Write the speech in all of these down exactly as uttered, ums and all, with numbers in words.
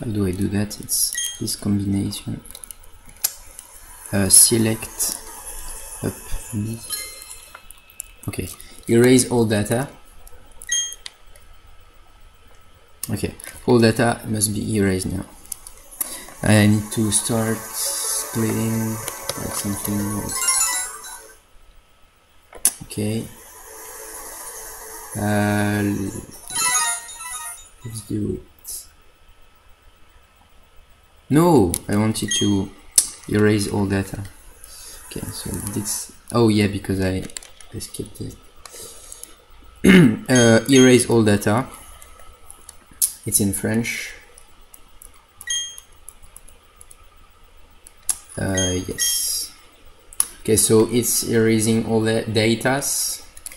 How do I do that? It's this combination. Uh, select up B. Okay, erase all data. Okay, all data must be erased now. I need to start splitting like something else. Okay. Uh, let's do it. No, I wanted to erase all data. Okay, so this. Oh yeah, because I, I skipped it. uh, erase all data. It's in French. Uh, yes. Okay, so it's erasing all the datas.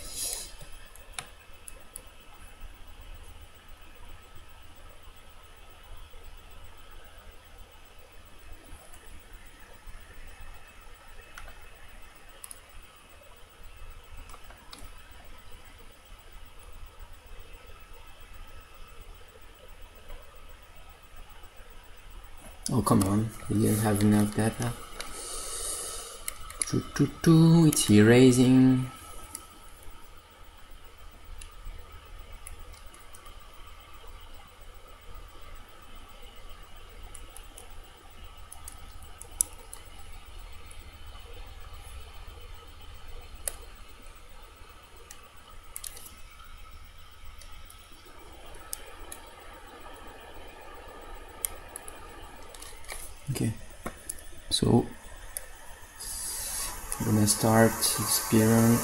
Oh, come on, we didn't have enough data. Choo, choo, choo. It's erasing. Okay, so I'm gonna start Spiron.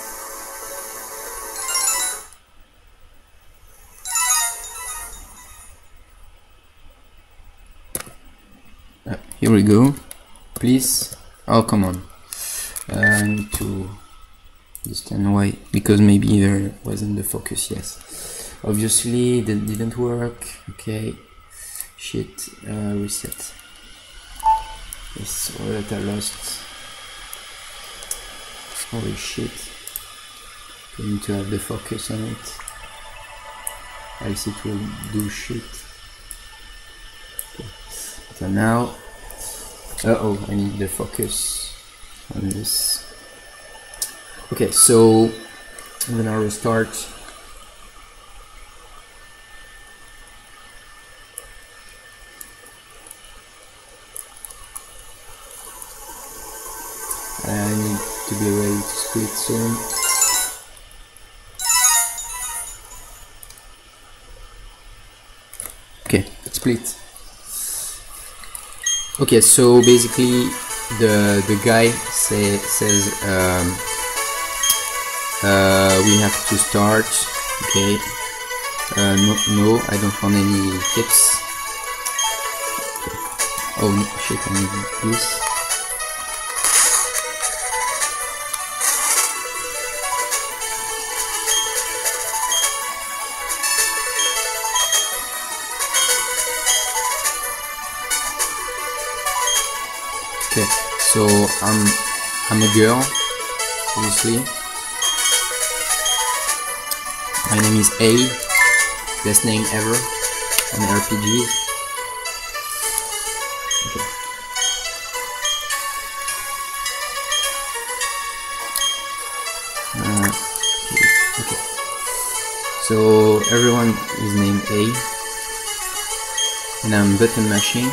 Uh, here we go. Please. Oh, come on. Uh, I need to understand why. Because maybe there wasn't the focus. Yes. Obviously, that didn't work. Okay. Shit. Uh, reset. Yes, all that I lost. Holy shit. I need to have the focus on it. Else it will do shit. Okay. So now, uh oh, I need the focus on this. Okay, so I'm gonna restart. I need to be ready to split soon. Okay, split. Okay, so basically the the guy say, says um, uh, we have to start. Okay, uh, no, no, I don't want any tips. Okay. Oh no, shit, I need this. Okay, so I'm I'm a girl, obviously. My name is A, best name ever on R P Gs. Okay. Uh, okay. Okay. So everyone is named A, and I'm button mashing.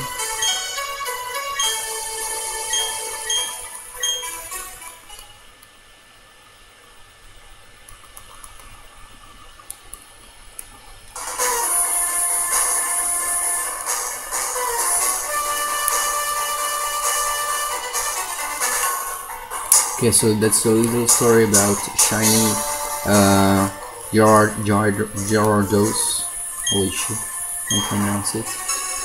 Okay, so that's a little story about shiny uh, Gyarados. Holy shit, I can't pronounce it.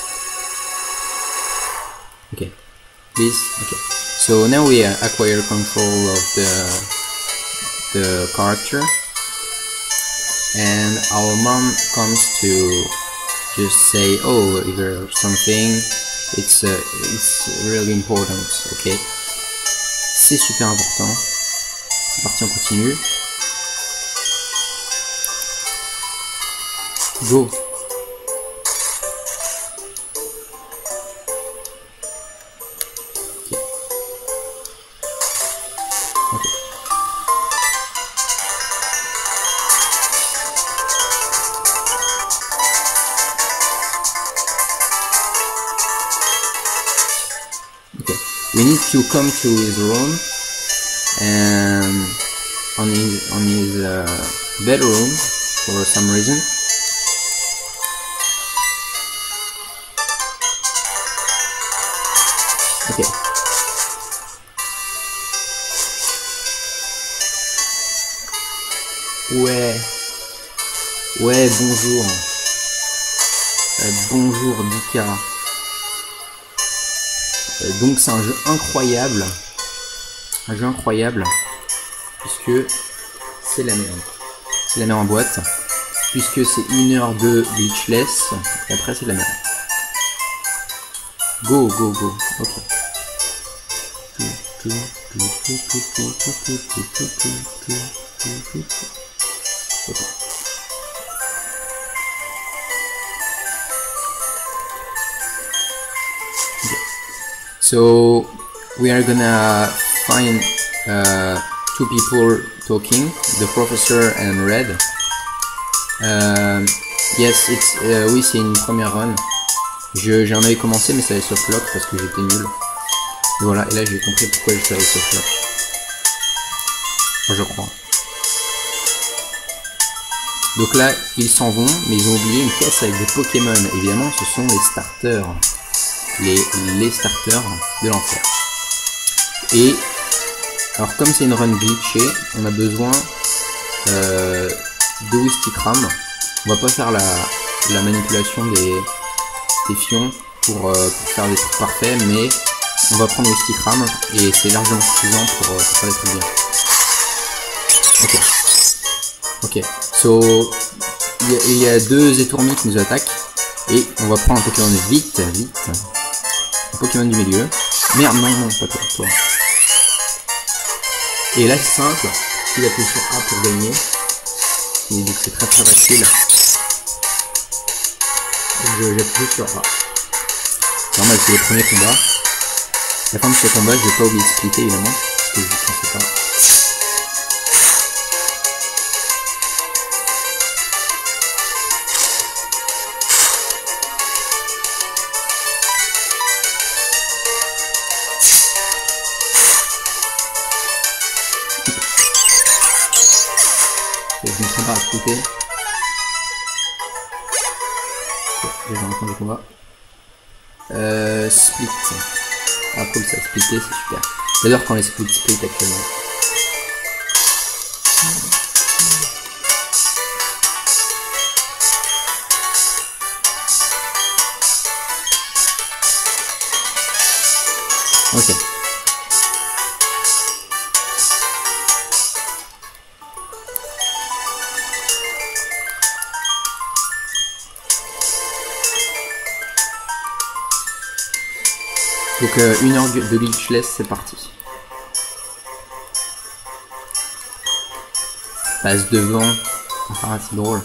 Okay, please. Okay, so now we uh, acquire control of the the character, and our mom comes to just say, "Oh, if there's something, it's uh, it's really important." Okay. C'est super important. C'est parti, on continue. Go. Ok. Okay. We need to come to his room and on his on his uh, bedroom for some reason. Okay. Ouais. Ouais, bonjour. Euh, bonjour Dika. Euh, donc c'est un jeu incroyable. Un jeu incroyable. Puisque c'est la merde. C'est la merde en boîte. Puisque c'est une heure de glitchless. Et après c'est la merde. Go, go, go. Ok. Okay. So we are gonna find uh, two people talking, the professor and Red. Uh, yes, it's uh, oui, c'est une première run. Je j'en avais commencé, mais ça avait softlock parce que j'étais nul. Et voilà, et là j'ai compris pourquoi je savais softlock. Enfin, je crois. Donc là, ils s'en vont, mais ils ont oublié une caisse avec des Pokémon. Évidemment, ce sont les starters. Les, les starters de l'enfer. Et, alors comme c'est une run glitchée, on a besoin euh, de Wistikram. On va pas faire la, la manipulation des, des fions pour, euh, pour faire des trucs parfaits, mais on va prendre Wistikram et c'est largement suffisant pour, pour faire des trucs bien. Ok. Ok. So, il y, y a deux étourmis qui nous attaquent. Et on va prendre un Pokémon vite, vite. Un Pokémon du milieu. Merde, non, non, pas toi, toi. Et là, c'est simple. Il appuie sur A pour gagner. Et donc, c'est très très facile. Donc, j'appuie sur A. Normal, c'est le premier combat. La fin de ce combat, je vais pas oublier de splitter, évidemment. Parce que je ne pensais pas. Je ne sais pas à splitter. Ok, déjà en train de combat. Euh, split. Ah cool, ça a splitté, c'est super. J'adore quand les splits split actuellement. Ok. Donc euh, une heure de glitchless, c'est parti. Passe devant. Ah, c'est drôle.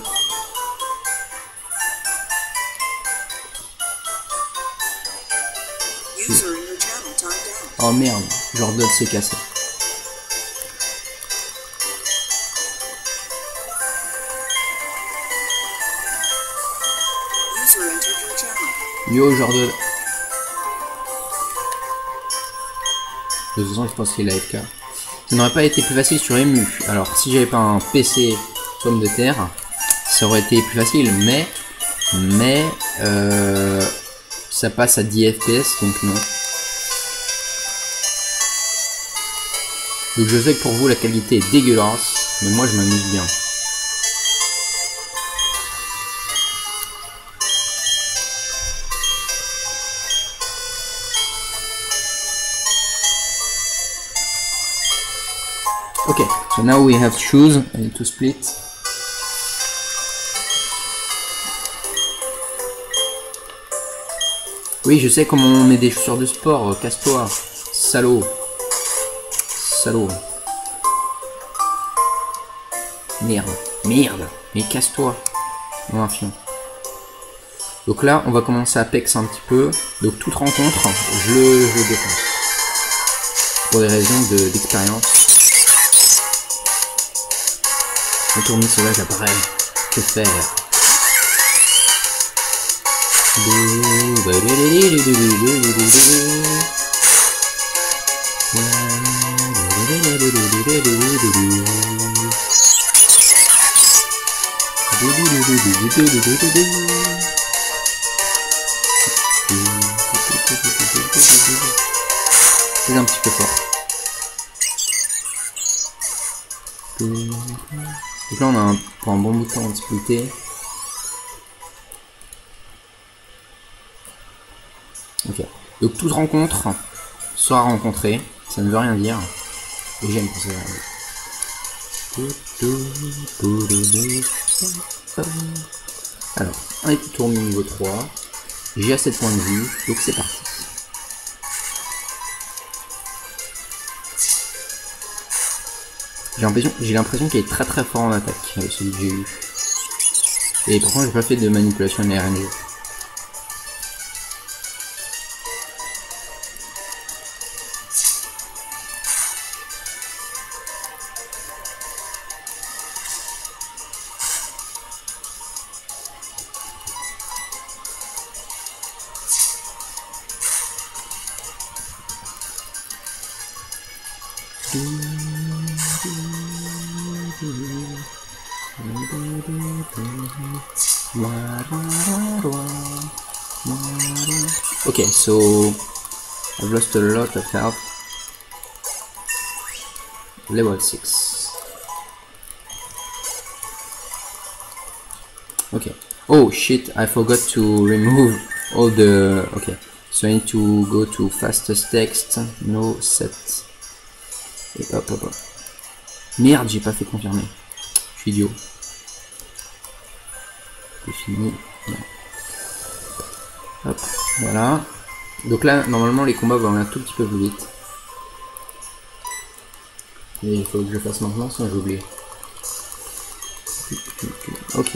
Oh merde, leur dot s'est cassé. Yo, genre de... De toute façon, je pense qu'il est A F K. Ça n'aurait pas été plus facile sur Emu. Alors, si j'avais pas un P C pomme de terre, ça aurait été plus facile, mais... Mais... Euh, ça passe à dix F P S, donc non. Donc je sais que pour vous, la qualité est dégueulasse, mais moi, je m'amuse bien. Okay, so now we have shoes. I need to split. Oui, je sais comment on met des chaussures de sport. Casse-toi, salaud. Salaud. Merde, merde. Mais casse-toi. Mon infime. Donc là, on va commencer à pex un petit peu. Donc toute rencontre, je le, je le défonce. Pour des raisons d'expérience. Le tournis sauvage apparaît. Que faire? C'est un petit peu fort. Donc là on a un, pour un bon bout de temps de splitter. Ok. Donc toute rencontre sera rencontrée. Ça ne veut rien dire. Et j'aime quand ça veut rien dire. Alors, un épi tournis niveau trois. J'ai assez de points de vie, donc c'est parti. J'ai l'impression, j'ai l'impression qu'il est très très fort en attaque, celui que j'ai eu. Et pourtant j'ai pas fait de manipulation de R N G. Okay, so I've lost a lot of health. Level six. Okay. Oh shit, I forgot to remove all the... Okay, so I need to go to fastest text, no set. Et hop hop hop. Merde, j'ai pas fait confirmer. Je suis idiot. C'est fini. Non. Hop, voilà. Donc là, normalement, les combats vont aller un tout petit peu plus vite. Mais il faut que je le fasse maintenant, sinon j'oublie. Ok.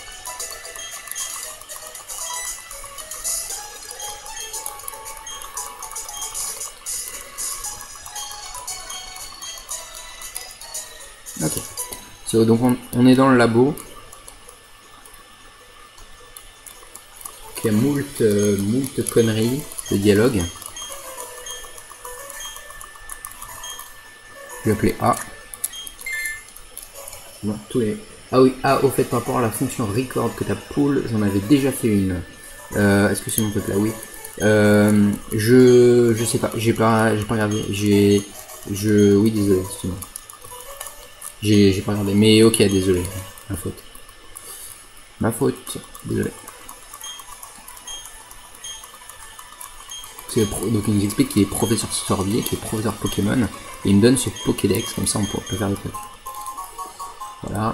Ok. So, donc on, on est dans le labo. Il y a moult, euh, moult conneries de dialogue. Je vais appeler A. Bon, tous les... Ah oui, ah, au fait, par rapport à la fonction record que tu as pull, j'en avais déjà fait une. Euh, Est-ce que c'est mon truc là? Oui. Euh, je... Je sais pas, j'ai pas, j'ai pas regardé. J'ai... Je... Oui, désolé, excuse-moi. J'ai pas regardé, mais ok, désolé. Ma faute. Ma faute, désolé. Donc il nous explique qu'il est professeur Sorbier, qu'il est professeur Pokémon, et il me donne ce Pokédex, comme ça on peut faire des trucs. Voilà.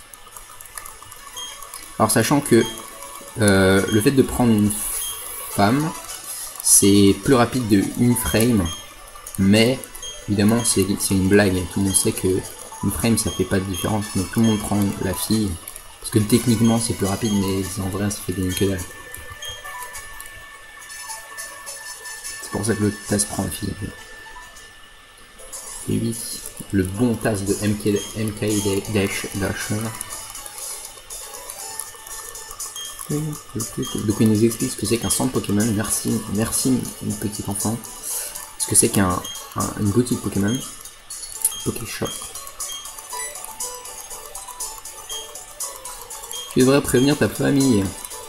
Alors sachant que euh, le fait de prendre une femme, c'est plus rapide de une frame, mais évidemment c'est une blague, tout le monde sait que une frame ça fait pas de différence, donc tout le monde prend la fille, parce que techniquement c'est plus rapide, mais en vrai ça fait des que dalle. C'est pour ça que le Taz prend la fille. Et oui, le bon Taz de M K Dash Dasher. Donc il nous explique ce que c'est qu'un centre Pokémon. Merci, merci une petite enfant. Ce que c'est qu'un un, une boutique Pokémon. Pokéshop. Tu devrais prévenir ta famille.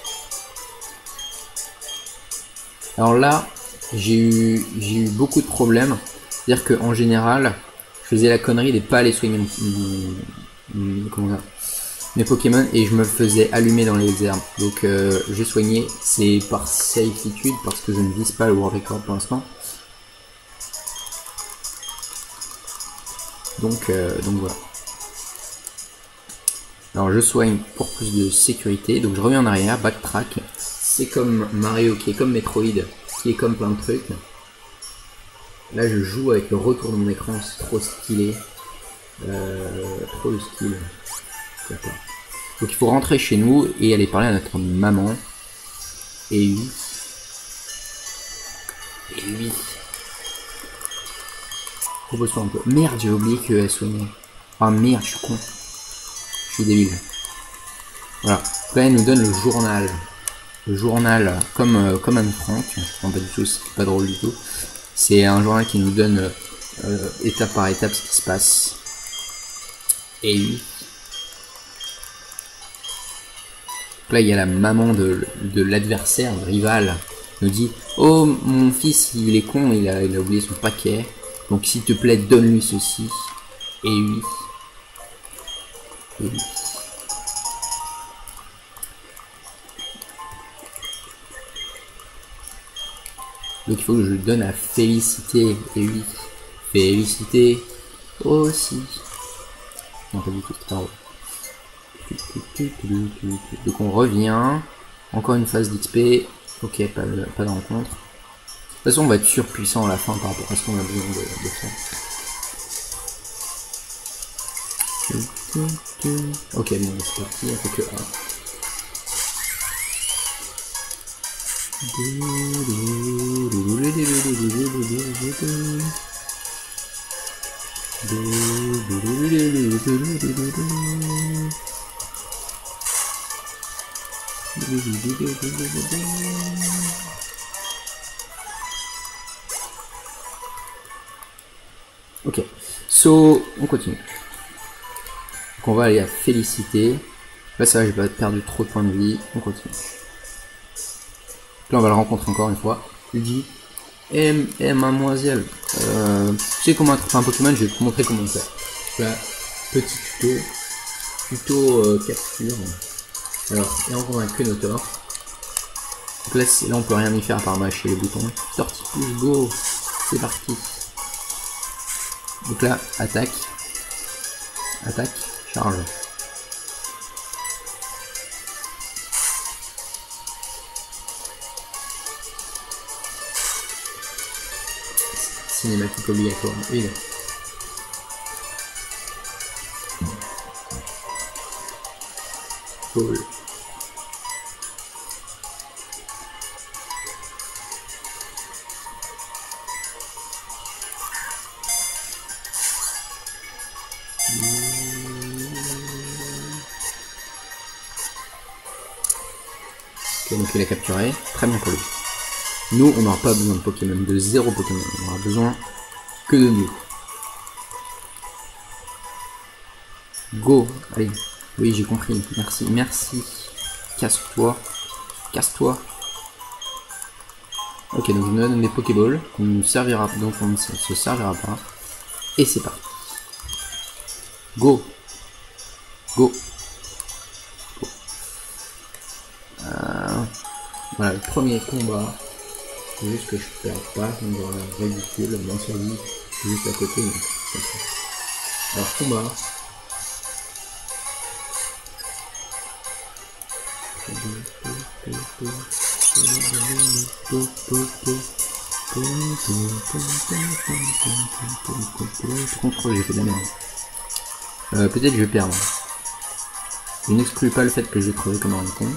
Alors là, j'ai eu, j'ai eu beaucoup de problèmes. C'est-à-dire qu'en général, je faisais la connerie de pas aller soigner mon, mon, comment ça, mes Pokémon et je me faisais allumer dans les herbes. Donc euh, je soignais, c'est par safetytude parce que je ne vise pas le World Record pour l'instant. Donc, euh, donc voilà. Alors je soigne pour plus de sécurité. Donc je reviens en arrière, backtrack. C'est comme Mario qui est comme Metroid, qui est comme plein de trucs. Là je joue avec le retour de mon écran, c'est trop stylé. Euh, trop de skill. Donc il faut rentrer chez nous et aller parler à notre maman. Et oui. Et oui. Repose-toi un peu. Merde, j'ai oublié qu'elle soignait. Ah merde, je suis con. suis débile. Voilà. Là, il nous donne le journal. Le journal, comme, euh, comme Anne Frank. Non, pas du tout, c'est pas drôle du tout. C'est un journal qui nous donne euh, étape par étape ce qui se passe. Et oui. Là, il y a la maman de, de l'adversaire, le rival, nous dit « Oh, mon fils, il est con, il a, il a oublié son paquet. Donc, s'il te plaît, donne-lui ceci. » Et oui. Et oui. Donc, il faut que je le donne à Félicité. Et oui. Félicité aussi. Non, pas du tout, c'est pas drôle. Donc on revient, encore une phase d'X P, ok, pas de, pas de rencontre. De toute façon, on va être surpuissant à la fin par rapport à ce qu'on a besoin de, de faire. Ok, bon, c'est parti, il faut que un. Ok, so on continue. Donc on va aller à Félicité. Là ça va, j'ai pas perdu trop de points de vie. On continue. Là on va le rencontrer encore une fois. Il dit Eh, eh mademoiselle, euh, tu sais comment attraper un Pokémon, je vais te montrer comment faire. Là, petit tuto. Tuto euh, capture. Alors, et on va un Quenotor. Donc là, là, on peut rien y faire à part mâcher les boutons. Sortie push, go. C'est parti. Donc là, attaque. Attaque, charge. Cinématique obligatoire, évidemment. Cool. Ok, donc il a capturé, très bien pour lui. Nous, on n'aura pas besoin de Pokémon, de zéro Pokémon, on aura besoin que de nous. Go, allez, oui j'ai compris, merci, merci, casse-toi, casse-toi. Ok, donc je me donne des Pokéballs, on ne servira pas, donc on ne se servira pas, et c'est parti. Go, go, go. Euh, voilà, le premier combat. C'est juste que je perds pas, ça me paraît ridicule, mon survie juste à côté. Donc, alors combat. Contrôle, j'ai fait de la merde. Euh, Peut-être je vais perdre. Je n'exclus pas le fait que je vais crever comme un con.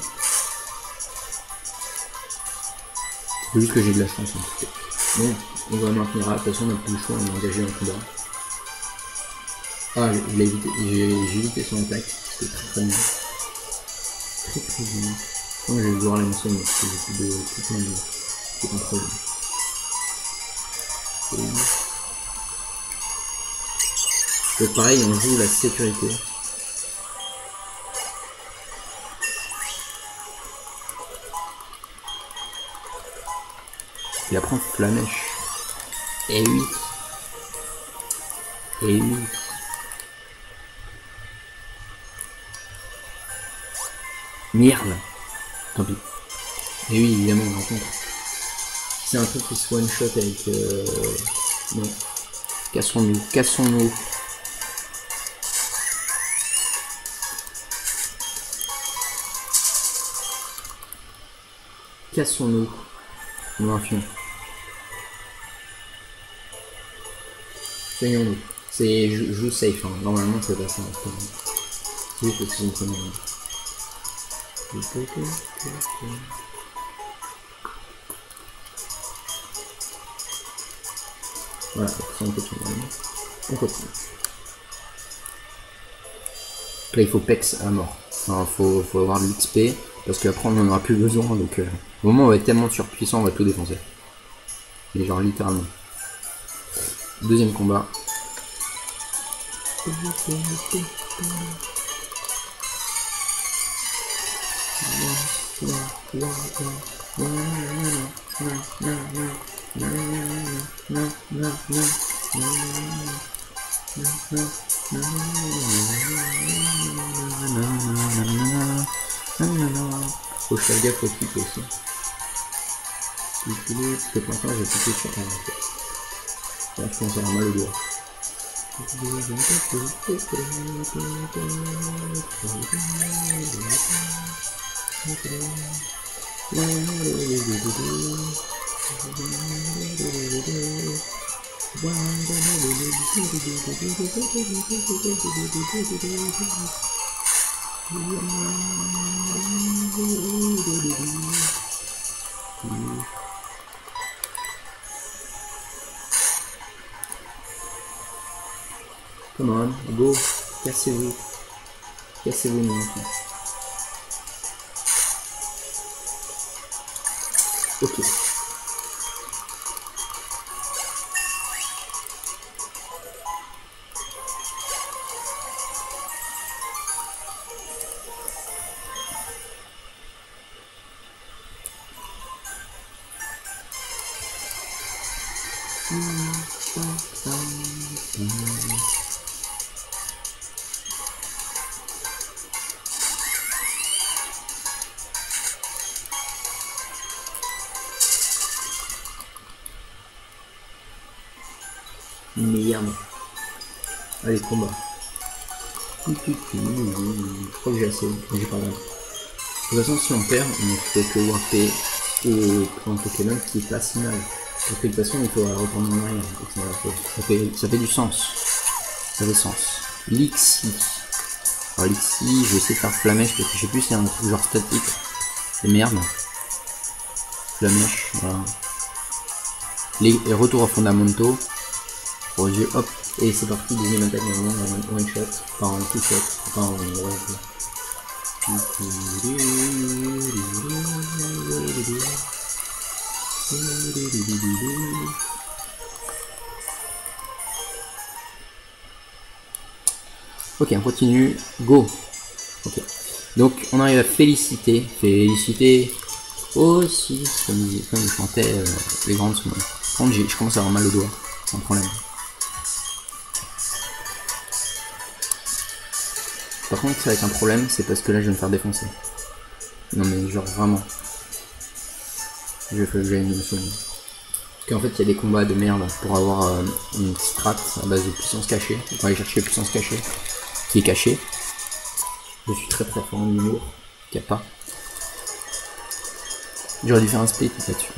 C'est juste que j'ai de la chance en tout cas. Bon, on va maintenir. De toute façon, on n'a plus le choix, on est engagé en combat. Ah, j'ai évité, évité son attaque. C'était très très bien. Très très bien. Moi, je vais devoir aller ensemble parce que j'ai plus de toute ma vie. C'est pas trop bien. Donc pareil, on joue la sécurité. Il apprend Flamèche. Et oui. Et oui. Merde. Tant pis. Et oui, évidemment, on rencontre. C'est un truc qui se one shot avec... Euh... Non. Cassons-nous. Cassons-nous. Cassons-nous. Nous infions. Soignons-nous. C'est je joue safe, hein. Normalement c'est pas ça. C'est juste que c'est une première. Voilà, c'est un peu tout. On continue. Là il faut pex à mort. Enfin, faut, faut avoir de l'X P parce qu'après on en aura plus besoin. Donc euh, au moment où on va être tellement surpuissant, on va tout défoncer. Mais genre littéralement. Deuxième combat. Faut que je fasse gaffe au clip aussi. Parce que pour l'instant j'ai cliqué sur un. Là je commence à avoir mal au doigt. Come on, go, cassez-vous, cassez-vous mes enfants. Ok. Merde. Allez, combat. Je crois que j'ai assez, mais j'ai pas mal. De toute façon, si on perd, on fait que warper au plan Pokémon qui est pas si mal. Parce que de toute façon, il faut retourner en arrière. Ça, ça, fait, ça fait du sens. Ça fait sens. Lixi. Alors Lixi, je vais essayer de faire Flamèche parce que je sais plus si c'est un truc genre statique. Et merde. Flamèche, voilà. Les, les retours aux fondamentaux. Pour les yeux, hop. Et c'est parti, deuxième attaque, normalement, en one shot. Enfin, en two shot. Enfin, en ouais, ok, on continue. Go. Ok. Donc, on arrive à féliciter. Féliciter aussi. Comme, comme je chantais euh, les grandes sons. Par contre, je commence à avoir mal au doigt. C'est un problème. Par contre, ça va être un problème, c'est parce que là je vais me faire défoncer. Non mais genre vraiment. Je vais faire une notion. Parce qu'en fait il y a des combats de merde pour avoir euh, une strat à base de puissance cachée. On va aller chercher puissance cachée, qui est cachée. Je suis très très fort en humour, qu'il n'y a pas. J'aurais dû faire un split là-dessus.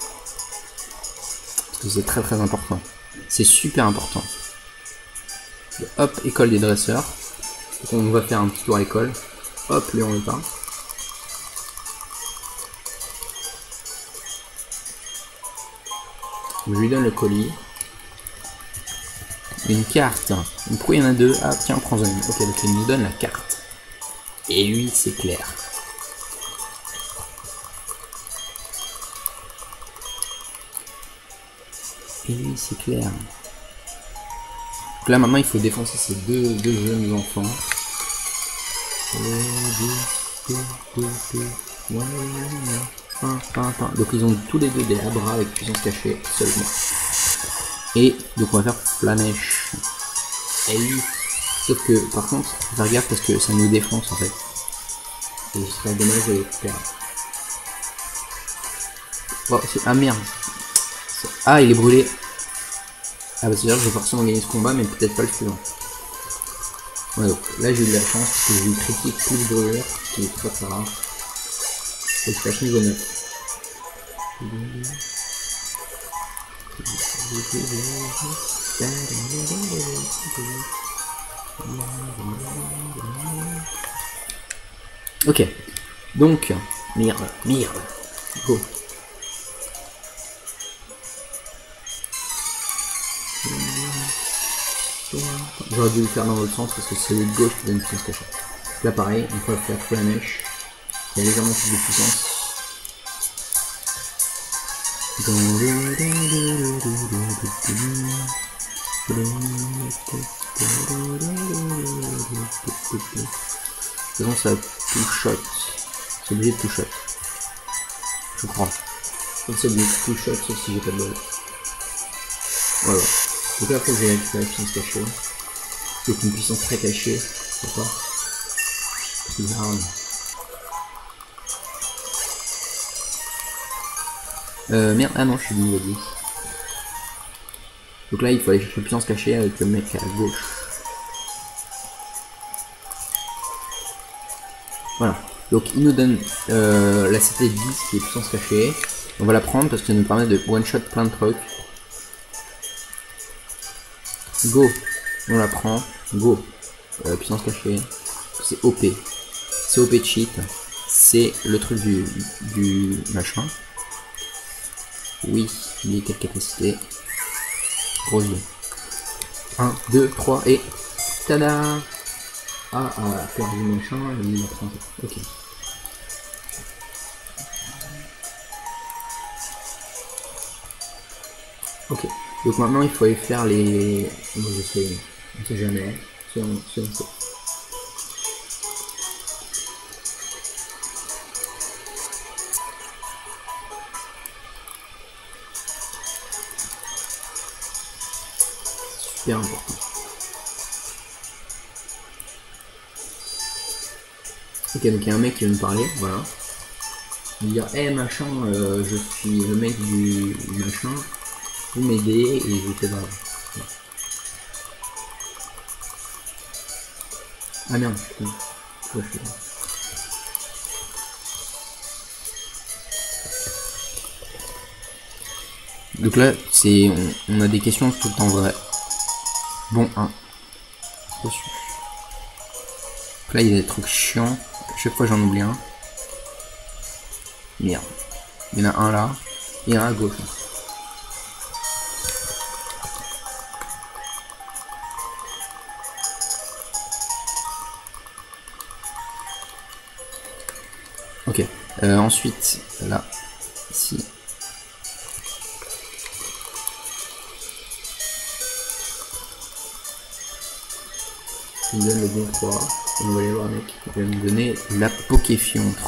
Parce que c'est très très important. C'est super important. Hop, école des dresseurs. Donc on va faire un petit tour à l'école. Hop, Léon le pain. Je lui donne le colis. Une carte. Pourquoi il y en a deux? Ah tiens, prends-en une. Ok, donc il nous donne la carte. Et lui, c'est clair. Et lui, c'est clair. Donc là, maintenant, il faut défoncer ces deux, deux jeunes enfants. Donc ils ont tous les deux des bras avec puissance cachée seulement. Et donc on va faire Flamèche. Et lui, sauf que par contre, faut faire gaffe parce que ça nous défonce en fait. Et ce serait dommage de les perdre. Oh, ah merde. Ah, il est brûlé. Ah bah c'est sûr que je vais forcément gagner ce combat, mais peut-être pas le suivant. Ouais, donc là j'ai eu de la chance parce que j'ai eu critique plus brûleur, ce qui est très très rare. Et je passe niveau neuf. Ok, donc, merde, merde, go. J'aurais dû le faire dans l'autre sens parce que c'est le gauche qui donne puissance cachée. Là pareil, on peut faire full la mèche. Il y a légèrement plus de puissance. De toute façon ça tout shot. C'est obligé de tout shot. Je crois. Je crois que c'est obligé de tout shot sauf si j'ai pas de bol. Voilà. Donc là, il faut que j'ai récupéré la puissance cachée. Donc une puissance très cachée. D'accord. Bizarre. Euh, merde, ah non, je suis niveau dix. Donc là, il faut aller chercher une puissance cachée avec le mec à gauche. Voilà. Donc il nous donne euh, la C T dix qui est puissance cachée. On va la prendre parce que ça nous permet de one shot plein de trucs. Go, on la prend. Go, euh, puissance cachée. C'est O P. C'est O P cheat. C'est le truc du, du machin. Oui, il est quelle capacité. Gros yeux. un, deux, trois et. Tada! Ah, ah, perdu du machin, il a pris. Ok. Ok. Donc maintenant il faut aller faire les. Moi je sais. On sait jamais. C'est on, c'est on sait. Super important. Ok, donc il y a un mec qui veut me parler, voilà. Il me dire, hé hey, machin, euh, je suis le mec du, du machin, vous m'aidez et je fais pas. Voilà. Ah merde, putain. Pourquoi je fais ça? Donc là, c'est on, on a des questions tout le temps vraies. Bon, un. Reçu. Là, il y a des trucs chiants. Chaque fois, j'en oublie un. Merde. Il y en a un là. Et un à gauche. Ok. Euh, ensuite, là. Ici. Il me donne le bon trois. On va aller voir mec. Il va me donner la Pokéfiontre.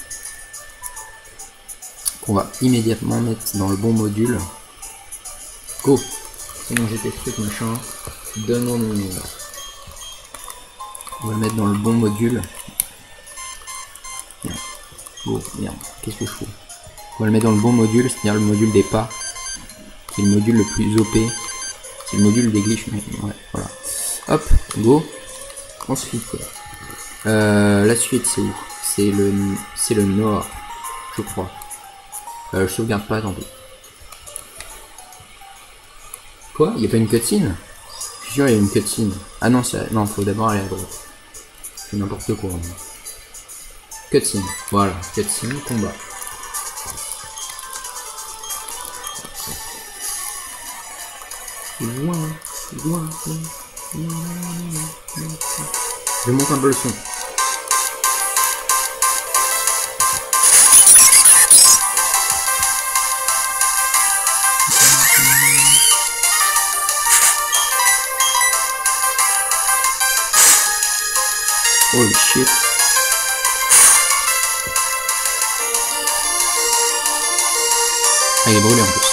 Qu'on va immédiatement mettre dans le bon module. Go! C'est mon G T truc machin. Donne-moi mon nom. On va le mettre dans le bon module. Merde. Go, merde. Qu'est-ce que je fous? On va le mettre dans le bon module, c'est-à-dire le module des pas. Qui est le module le plus O P. C'est le module des glitches. Ouais, voilà. Hop, go. Ensuite, euh, la suite c'est où? C'est le, c'est le nord, je crois. Euh, je sauvegarde pas, tant pis. Quoi? Il n'y a pas une cutscene? Je suis sûr il y a une cutscene. Ah non, non, faut d'abord aller à droite. C'est n'importe quoi. Hein. Cutscene, voilà, cutscene, combat. Loin, loin, loin. Je monte un peu le son. Holy shit. Ah, il est brûlé en plus.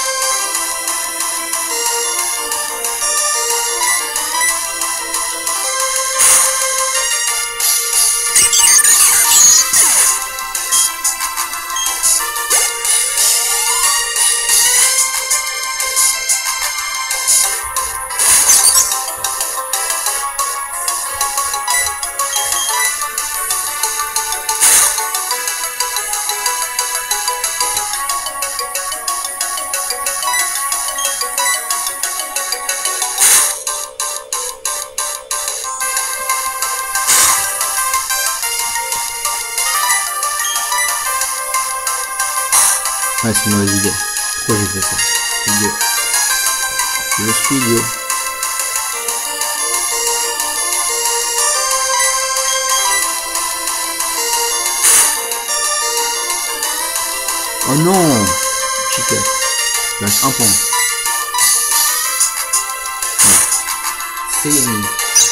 Ouais, c'est une mauvaise idée. Pourquoi j'ai fait ça? Idiot. Je suis idiot. Oh non, cheater. Il reste un point. Voilà. C'est gagné.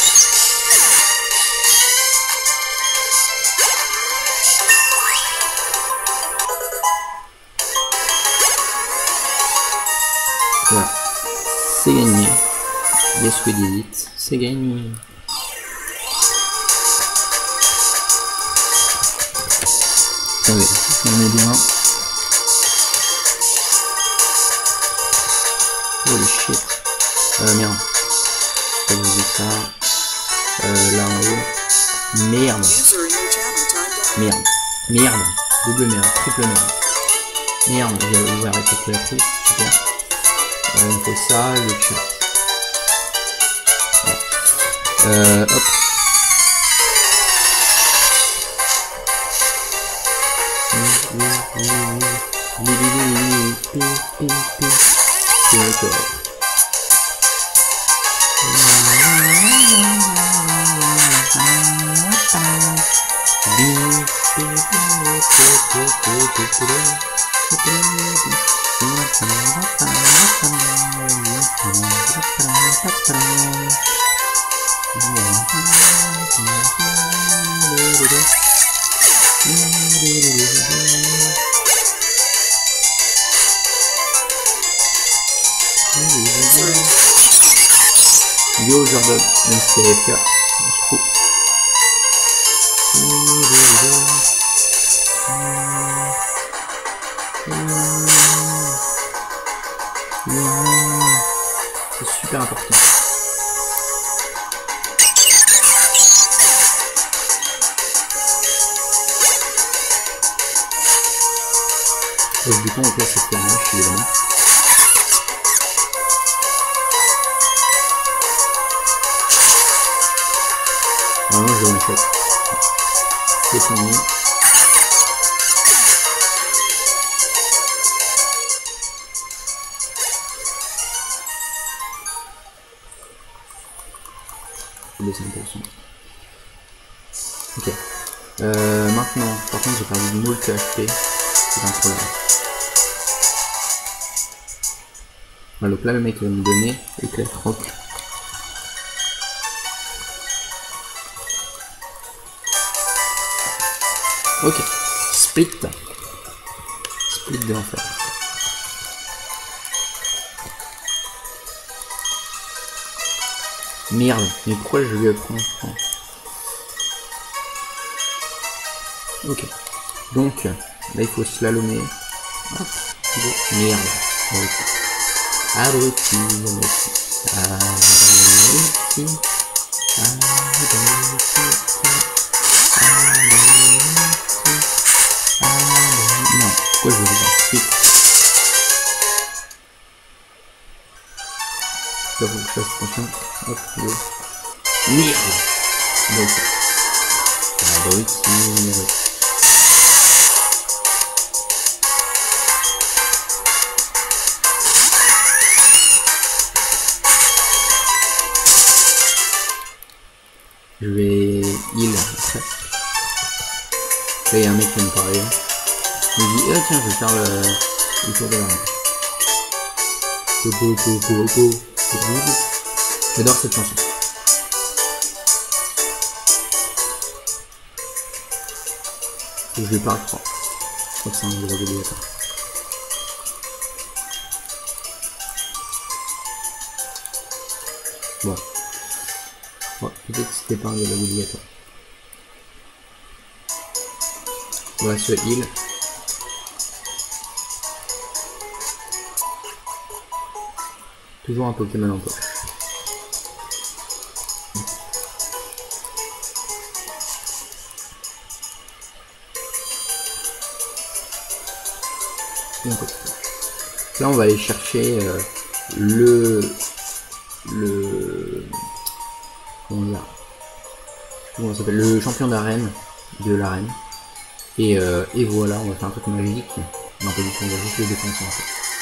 Voilà. C'est gagné. Yes we did it. C'est gagné. Attendez, on met bien. Holy shit. Euh, merde. Ça vous dit ça. Euh, là en haut. Merde. Merde. Merde. Double merde. Triple merde. Merde, j'ai ouvert la calculatrice. Super. Euh, il faut ça, le chat. Voilà. Euh, hop. Yo, Jordan, même si c'est F K, on se fout. C'est super important. Et du coup, on peut se faire moche, évidemment. Ah non, je vais en fait. C'est fini. Je vais baisser un peu le son. Ok. Euh, maintenant, par contre, j'ai perdu de moult H P. C'est un problème. Voilà, donc là, le mec va me donner éclair rock. Ok, split. Split de l'enfer. Merde, mais pourquoi je lui apprends? Ok, donc là il faut slalomer. Hop, merde. Abruti, abruti, abruti, non, pourquoi je veux faire vite? Là, faut que je fasse attention. Hop, go. Merde. Donc, abruti, abruti. Je vais heal après. Là il y a un mec qui me parle. Il me dit ah tiens je vais faire le, le tour de l'arme. J'adore cette chanson. Faut que je lui parle trois. Je crois que c'est un nouveau obligatoire. Bon. Ouais, peut-être que c'était pas un dialogue obligatoire. On va se heal. Toujours un Pokémon en poche. Là on va aller chercher euh, le le comment dire, comment ça s'appelle, le champion d'arène de l'arène et, euh, et voilà, on va faire un truc magique. Non pas du tout, on va juste le défoncer en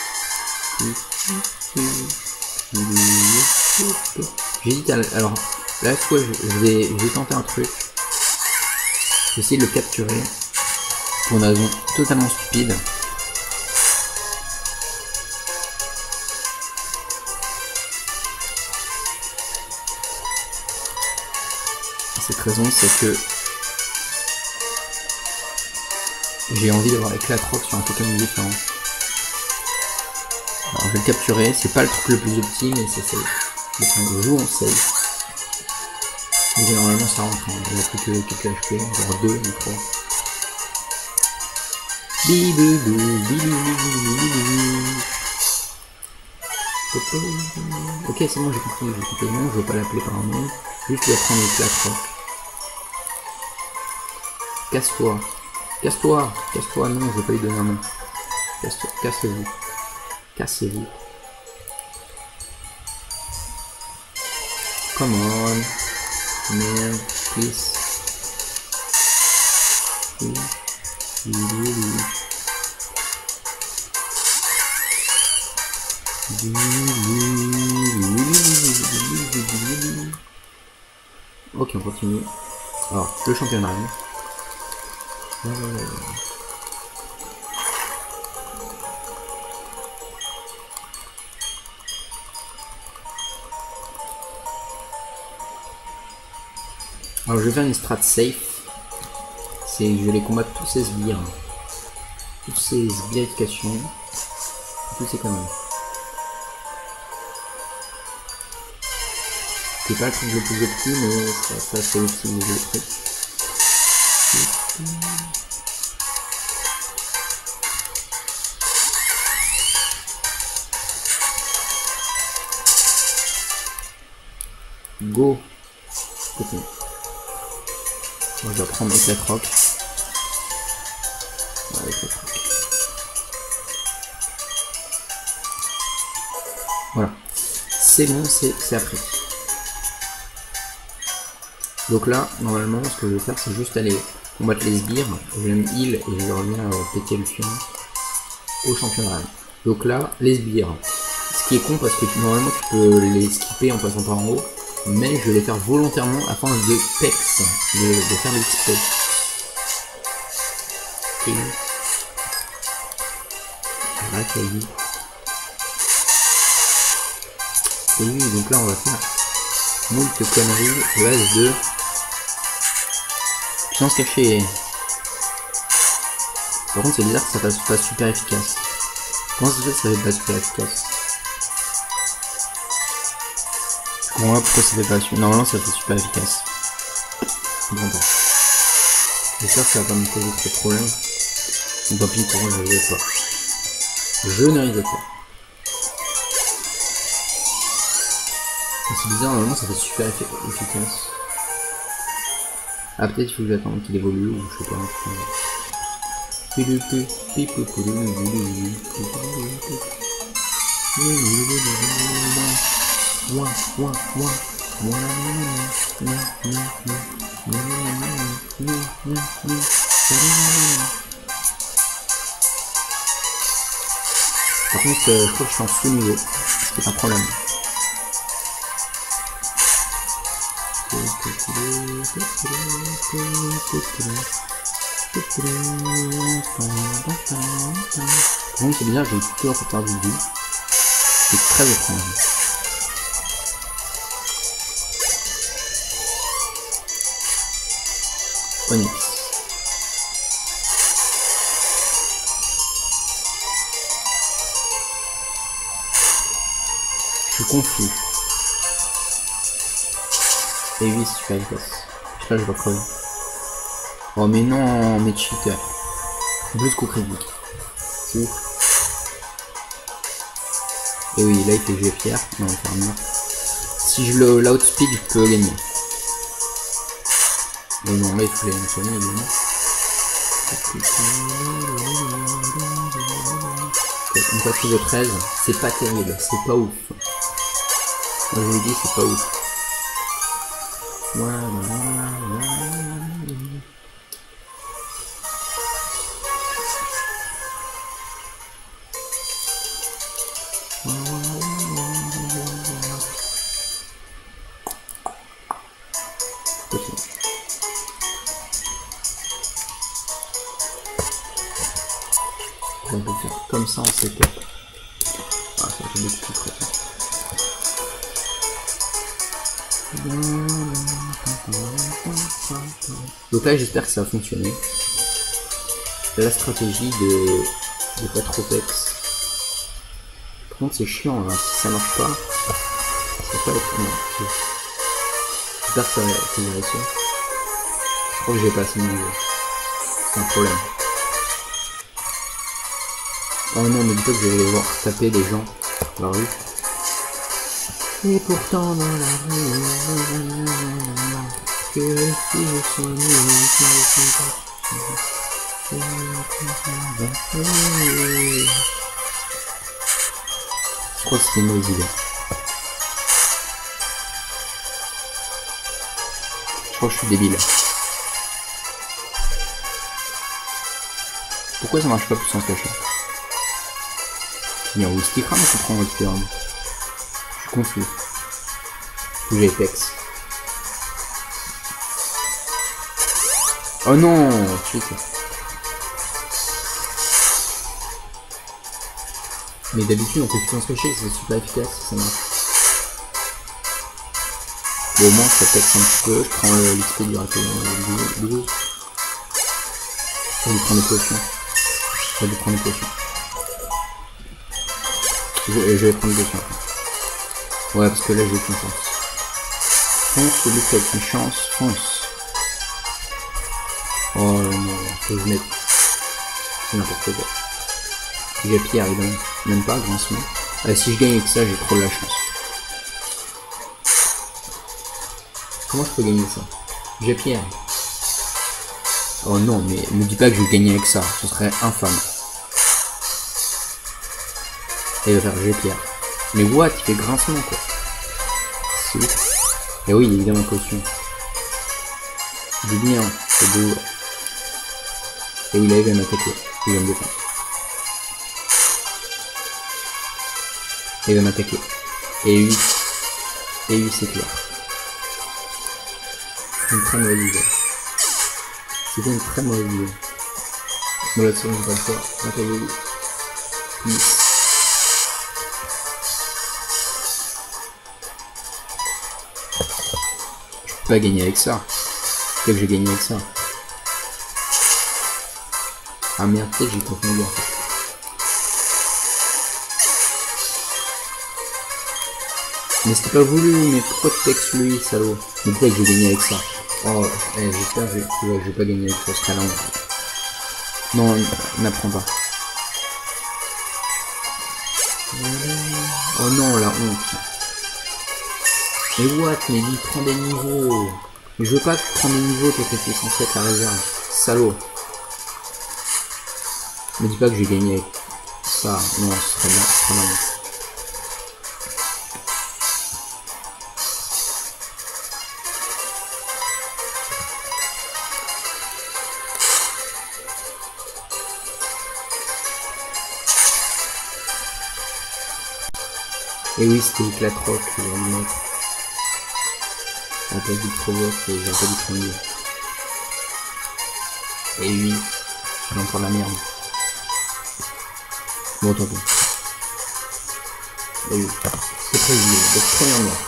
fait. J'hésite à... alors là soit je vais, je vais tenter un truc, j'essaie de le capturer pour une raison totalement stupide, cette raison, c'est que j'ai envie d'avoir éclat rock sur un Pokémon différent. Alors je vais le capturer, c'est pas le truc le plus optime, mais c'est safe. Donc on joue en safe. Mais normalement ça rentre, hein. Il n'y a plus que quelques H P, genre deux ou trois. Ok, c'est bon, j'ai compris, j'ai compris le nom, je veux pas l'appeler par un nom, juste je vais prendre l'éclat rock. Casse-toi, casse-toi, casse-toi, non, je vais pas lui donner un nom. Casse-toi, cassez-vous, cassez-vous. Come on, man, please. Ok, on continue. Alors, le championnat. Euh... Alors, je vais faire une strat safe. C'est je vais les combattre tous ces sbires. Toutes ces sbirifications. Tous ces conneries. C'est pas le truc le plus optique, mais ça, ça c'est aussi le truc. Go. Continue. Moi je vais prendre éclat rock. Ouais, éclat rock. Voilà. C'est bon, c'est appris. Donc là, normalement, ce que je vais faire, c'est juste aller combattre les sbires. Je vais me heal et je reviens euh, péter le fion au championnat. Donc là, les sbires. Ce qui est con parce que normalement tu peux les skipper en passant par en haut. Mais je vais les faire volontairement afin de pex, de, de faire l'X P. Et... Arrête la vie. Et oui, donc là on va faire moult conneries, base de puissance cachée. Par contre c'est bizarre que ça fasse pas super efficace. Comment ça se fait que ça fait pas super efficace? Je comprends pas pourquoi ça fait pas super. Normalement ça fait super efficace. Je comprends pas. J'espère que ça va pas me causer trop de problèmes. Tant pis pour moi, je ne risque pas. Je ne risque pas. C'est bizarre, normalement ça fait super efficace. Ah, peut-être il faut que j'attende qu'il évolue ou je sais pas. Par contre, euh, je crois que je suis en sous-niveau. C'est un problème. Bon, c'est bizarre, j'ai toujours pas perdu de vie. C'est très étrange. Onyx. Je suis confus. Et oui, c'est super efficace. Je sais pas, je vais crever. Oh mais non, mais cheater. Plus qu'au critique. C'est ouf. Et oui, là il fait que j'ai pierre. Non, il fait un mur. Si je le l'outspeed, je peux gagner. Mais non, là il faut les mentionner évidemment. Une patrouille de treize, c'est pas terrible, c'est pas ouf. Moi je vous le dis, c'est pas ouf. Voilà. On peut faire comme ça en setup. Ah, ça fait beaucoup plus précis. Donc là j'espère que ça va fonctionner. La stratégie de, de pas trop pex. Par contre c'est chiant là, si ça marche pas, ça va pas être bon. J'espère que ça va réussir. Je crois que j'ai pas assez de niveau. C'est un problème. Oh non, mais dis pas que je vais aller voir taper des gens dans la rue. Et pourtant dans la rue, que si je suis nul, je crois que c'était une mauvaise idée. Je crois que je suis débile. Pourquoi ça marche pas plus sans se cacher? Il y a un Wistikram qui prend votre pyramide. Je suis confus. Où j'ai Pex. Oh non, shit. Mais d'habitude on peut plus se cacher, c'est super efficace, ça marche. Bon au moins ça pexe un petit peu, je prends l'X P du raton du goût. Je vais prendre des potions. Je vais prendre des potions. Je, je vais prendre des potions. Ouais parce que là j'ai aucune chance. Fonce, celui qui a aucune chance, fonce. Oh non, faut que je mette. C'est n'importe quoi. J'ai Pierre, il donne même pas grincement. Euh, si je gagne avec ça, j'ai trop de la chance. Comment je peux gagner ça? J'ai Pierre. Oh non, mais me dis pas que je vais gagner avec ça, ce serait infâme. Et il va faire j'ai Pierre. Mais what? Il fait grincement quoi. C'est ouf. Et oui, évidemment caution. Du bien, c'est beau. Et oui, là il va m'attaquer. Il va me défendre. Et il va m'attaquer. Et oui. Et oui, c'est clair. C'est une très mauvaise idée. C'était une très mauvaise idée. Bon, là-dessus, on va le faire. Attendez. Please. Je peux pas gagner avec ça. Peut-être que j'ai gagné avec ça. Ah merde, peut-être j'ai confondu en fait. Mais c'était pas voulu, mais pourquoi tu textes lui, salaud? Mais pourquoi j'ai gagné avec ça? Oh, eh, j'espère que je vais pas gagner avec ça, ce serait là. Non, n'apprends pas. Oh non, la honte. Mais what? Mais lui, prends des niveaux. Mais je veux pas que tu prennes des niveaux, toi t'étais censé être la réserve. Salaud. Me dis pas que j'ai gagné avec ça. Non, ce serait bien, ce serait bien. Et oui, c'était éclatroc que j'ai envie de mettre. On a pas dû provoque et j'ai pas dû prendre. Et oui, j'ai encore la merde. Bon, tant pis. Et oui, c'est très évident. Donc, première mort.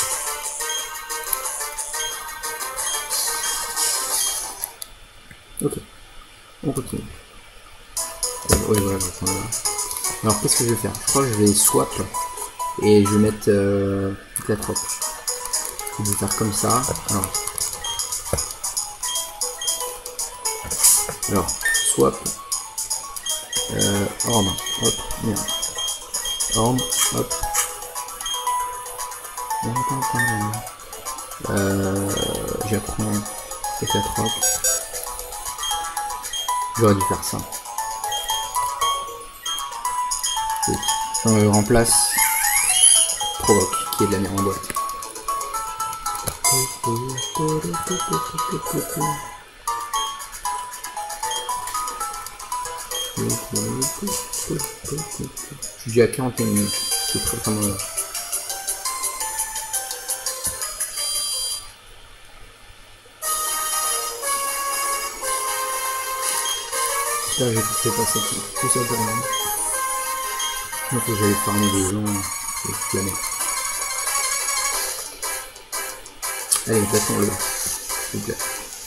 Ok, on continue. Oui, voilà, je vais prendre là. Alors, qu'est-ce que je vais faire? Je crois que je vais swap. Et je vais mettre euh, toute la trope. Je vais faire comme ça. Alors, Alors swap. Euh, orbe. Hop. Merde. Orbe. Hop. Euh, J'apprends toute la trope. J'aurais dû faire ça. On le remplace. Provoque, qui est de la merde en boîte. Je suis déjà à quarante et une minutes. C'est très très mauvais. Là j'ai fait passer tout ça pour moi. Donc j'allais farmer des gens et toute la merde. Allez, passons-le. S'il vous plaît.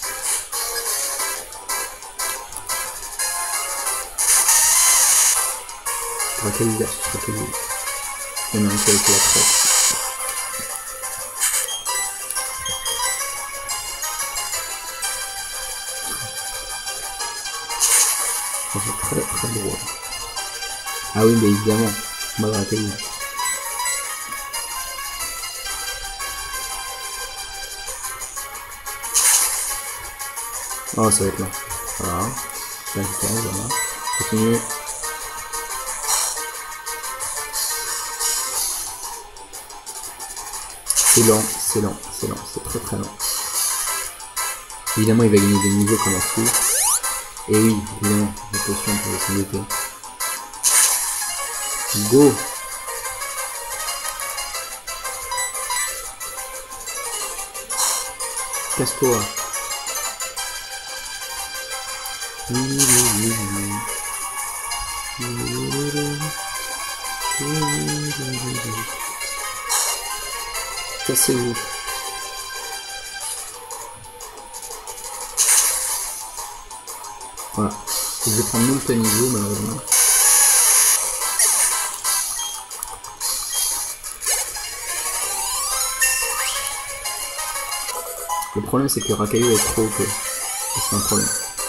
Raquel, là, Raquel. Il y en a un qui a été la traite. C'est très très drôle. Ah oui, mais évidemment, on va rater. Oh, ça va être là. Voilà. Là, je t'arrive, voilà. Continue. C'est lent, c'est lent, c'est lent, c'est très très lent. Évidemment, il va gagner des niveaux comme un fou. Et oui, évidemment, les potions pour les s'endetter. Go! Casse-toi! Cassez-vous! Voilà. Je vais prendre moult niveau malheureusement. Le problème c'est que Rakayu est trop O P. C'est un problème.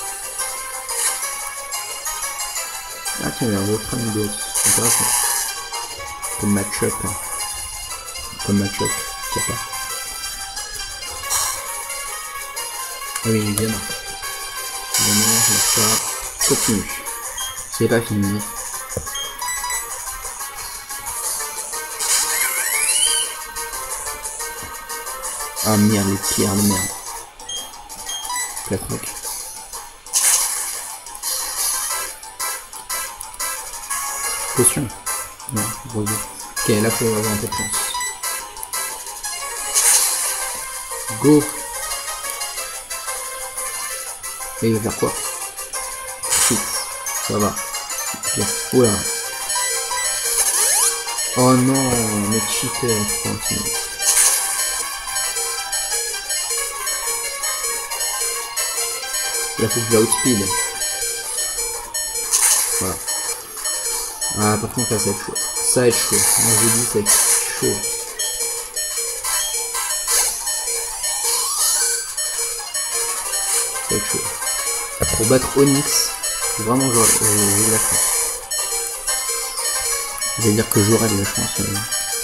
Ah tiens, il y a un gros train d'autres. C'est intéressant. Comme match-up. Hein. Comme match-up. Je sais pas. Ah oui, évidemment. Évidemment, je vais faire. Continue. C'est pas fini. Ah merde, les pierres de merde. Platroc. Potion. Non, revue. Ok, là faut avoir un peu de chance. Go. Et il va faire quoi? Shit. Ça va. Bien. Oula. Oh non, mais cheater, tranquille. Là faut que je la outspeed. Voilà. Ah par contre là ça va être chaud. Ça va être chaud. Moi je dis ça va être chaud. Ça va être chaud. Pour battre Onyx, vraiment j'ai de la chance. Je vais dire que j'aurai de la chance. Mais...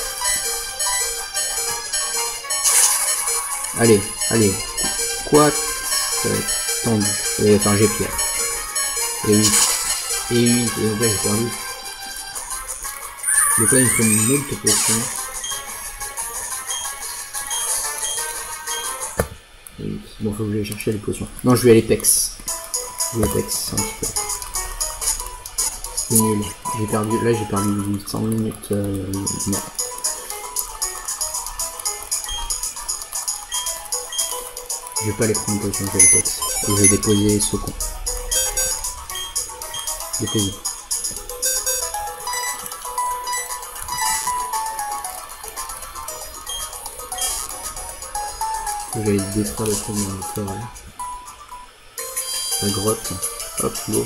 Allez, allez. Quoi? Ça va être tendu. Et, enfin j'ai pierre. Et oui. Et oui, et donc là j'ai perdu. Donc là il me faut une autre potion. Et oui. Bon faut que j'aille chercher les potions. Non je vais aller pex. Je vais pex un petit peu. C'est nul. J'ai perdu. Là j'ai perdu cent minutes. Euh, non. Je vais pas aller prendre une potion, je vais les pex. Et je vais déposer ce con. Déposer. Je vais aller détruire le truc dans le forêt. La grotte. Hop, l'eau.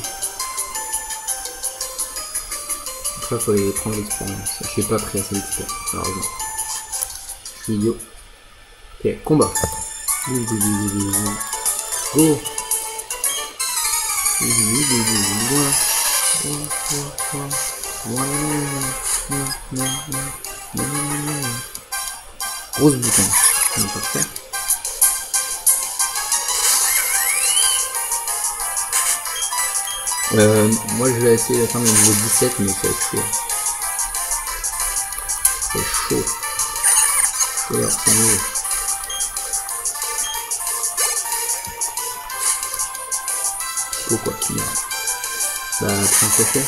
Donc là, il faut aller prendre l'expérience. Je n'ai pas pris assez d'expérience, malheureusement. Je suis idiot. Ok, combat. Go. Grosse bouton. On va pas faire. Euh, moi je vais essayer d'atteindre le niveau dix-sept mais ça va être chaud. C'est chaud. Chaud, c'est mieux. Faut quoi qu'il y a. Bah prends un café.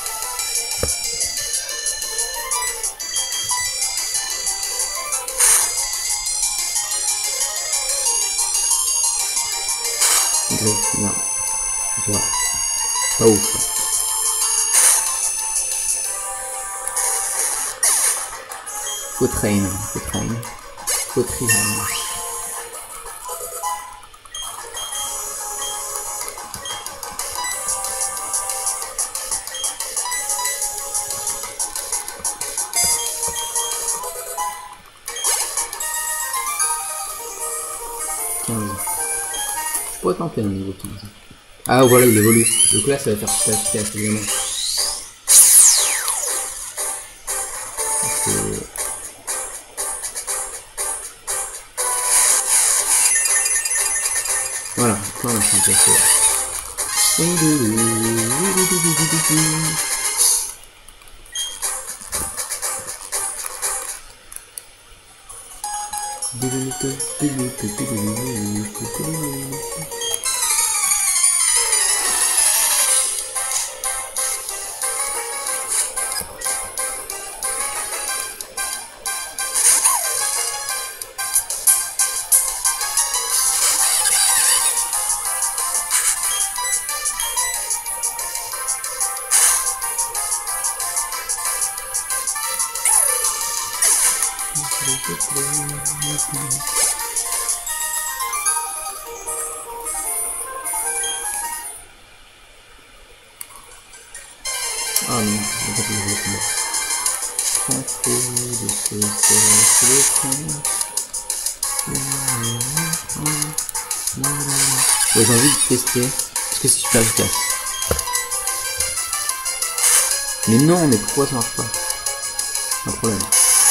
Non. Ça va. Pas ouf. Faut train, faut train. Faut train. quinze. Je pourrais tenter un niveau quinze. Ah voilà, il évolue. Donc là, ça va faire super efficace, évidemment. Voilà, là on a fait un peu. Ah non, on va pas le combat. Sans trop de ce ouais, j'ai envie de tester. Est-ce que c'est super efficace? Mais non, mais pourquoi ça marche pas? Un problème.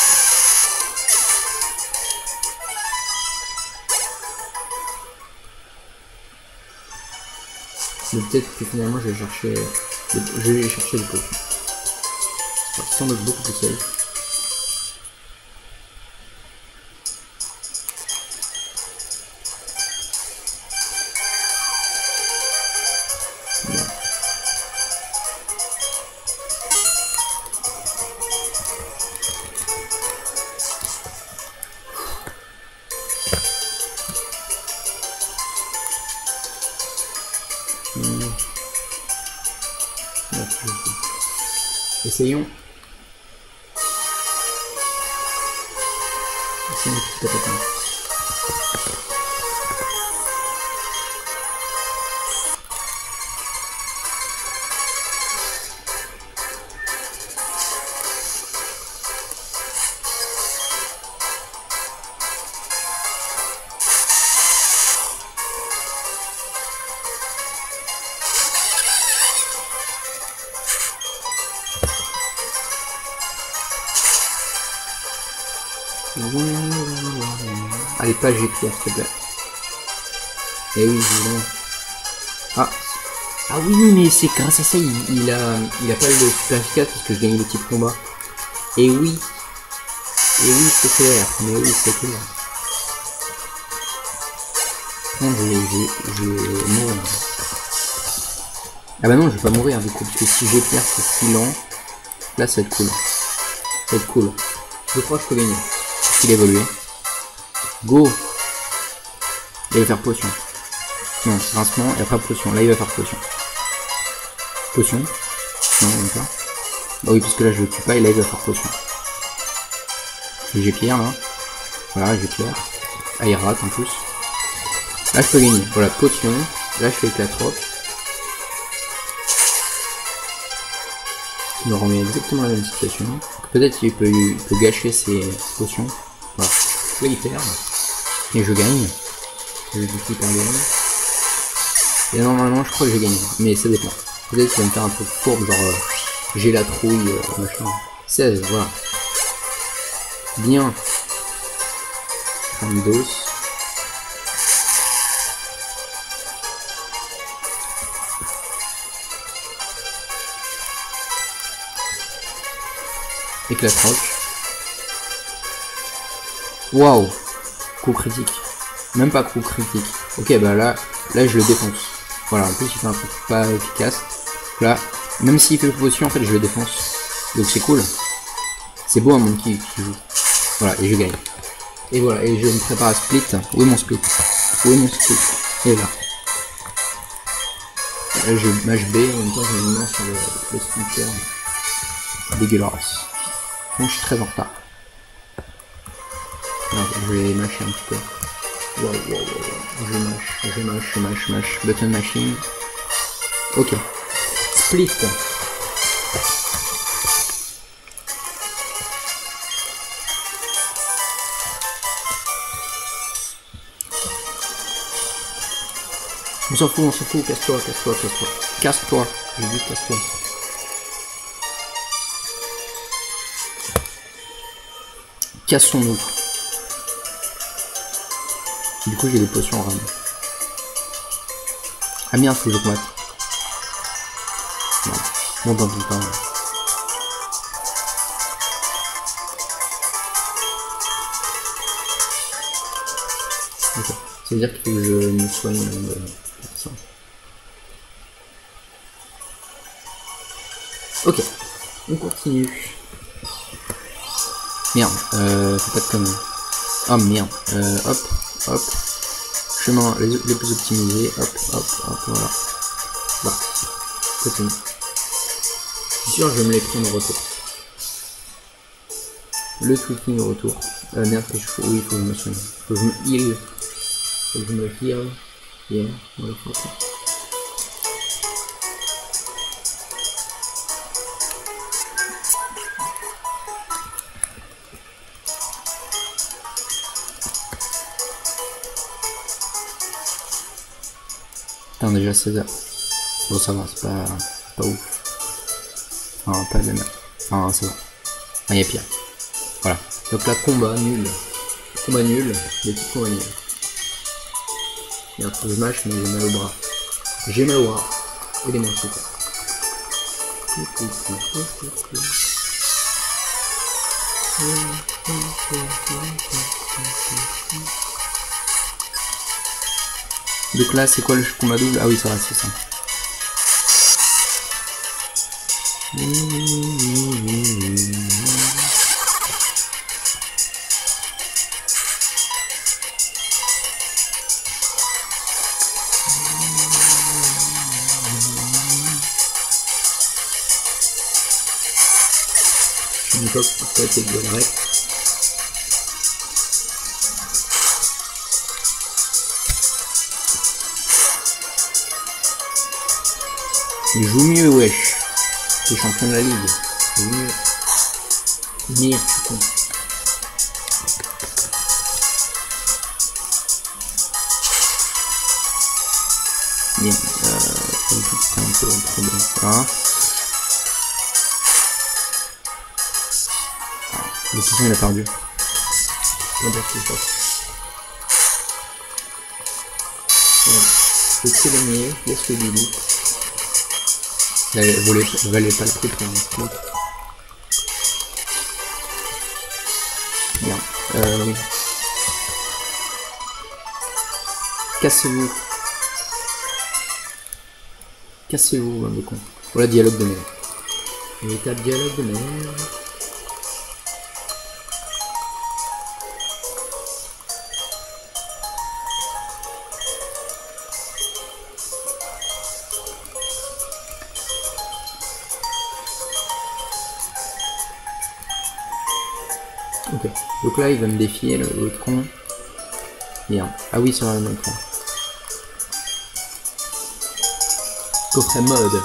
Mais peut-être que finalement je vais chercher. Je vais chercher le pot. Ça semble beaucoup plus safe. Essayons. Essayons tout à fait. Allez, pas j'ai pierre, s'il te plaît. Eh oui, évidemment. Ah. Ah oui, mais c'est grâce à ça, il, il a il a pas le super efficace parce que je gagne le type combat. Et oui. Et oui, c'est clair. Mais oui, c'est clair. Non, je vais je, je mourir. Ah bah non, je vais pas mourir du coup, parce que si j'ai pierre, c'est si lent. Là, ça va être cool. Ça va être cool. Je crois que je peux gagner. Il évolue. Go. Il va faire potion. Non, rincement et après potion. Là il va faire potion. Potion. Non, même pas. Bah oui, parce que là je le tue pas et là il va faire potion. J'ai pierre là. Voilà, j'ai pierre. Ah, il rate en plus. Là je peux gagner. Voilà, potion. Là je fais éclat roc. Il me remet exactement la même situation. Peut-être qu'il peut, il peut gâcher ses potions. Voilà. Là il perd. Et je gagne. Je du coup par gagner. Et normalement je crois que j'ai gagné. Mais ça dépend. Peut-être qu'il va me faire un truc fourbe, genre euh, j'ai la trouille, euh, machin. seize, voilà. Bien. Dos. Éclat roc. Waouh. Coup critique. Même pas coup critique. Ok, bah là, là je le défonce. Voilà, en plus il fait un truc pas efficace. Là, même s'il fait potion, en fait je le défonce. Donc c'est cool. C'est beau un monkey qui joue. Voilà, et je gagne. Et voilà, et je me prépare à split. Où est mon split? Où est mon split? Et là. Là je mâche B, en même temps je me lance sur le, le splitter. Dégueulasse. Donc je suis très en retard. Alors, je vais mâcher un petit peu. Wow, wow, wow, wow. Je mâche, je mâche, je mâche, mâche. Button machine. Ok. Split. On s'en fout, on s'en fout, casse-toi, casse-toi, casse-toi. Casse-toi, j'ai dit casse-toi. Cassons-nous. Du coup j'ai des potions en rame. Ah merde, faut que je combatte. Non, bon, tant pis pas. Ok, ça veut dire qu'il faut que je me soigne de ça. Ok, on continue. Merde, euh, faut pas de conneries. Oh merde, euh, hop, hop. Chemin les, les plus optimisés, hop, hop, hop, voilà. Là, continue. Je suis sûr que je vais me les prendre au retour. Le tweaking au retour. Euh, merde, que je faut, oui, il faut que je me soigne. Faut que je me heal. Faut que je me heal. Yeah, voilà, faut que... Putain, déjà seize heures. Bon, ça va, c'est pas, pas ouf. Enfin, pas de la merde. Enfin, ça va. Enfin, il y a pire. Voilà. Donc là, combat nul. Combat nul. Des petits combats nuls. Il y a un truc de match, mais j'ai mal au bras. J'ai mal au bras. Aidez-moi, s'il vous plaît. Donc là, c'est quoi le combat double? Ah oui, ça va, c'est ça. Je dis pas que ça a été de vrai. Il joue mieux, wesh. T'es champion de la ligue. Il joue mieux. Merde, je suis con. Merde, euh, c'est un peu trop bien. Voilà. Le système il a perdu. N'importe quoi. Voilà. Le s'éloigner, laisse le début. Elle valait, valait pas le coup pour un coup. Bien. Euh, oui. Cassez-vous. Cassez-vous, un peu con. Voilà, dialogue de merde. Véritable dialogue de merde. Ok, donc là il va me défier l'autre con. Merde. Ah oui, ça va le con. Coffret mode.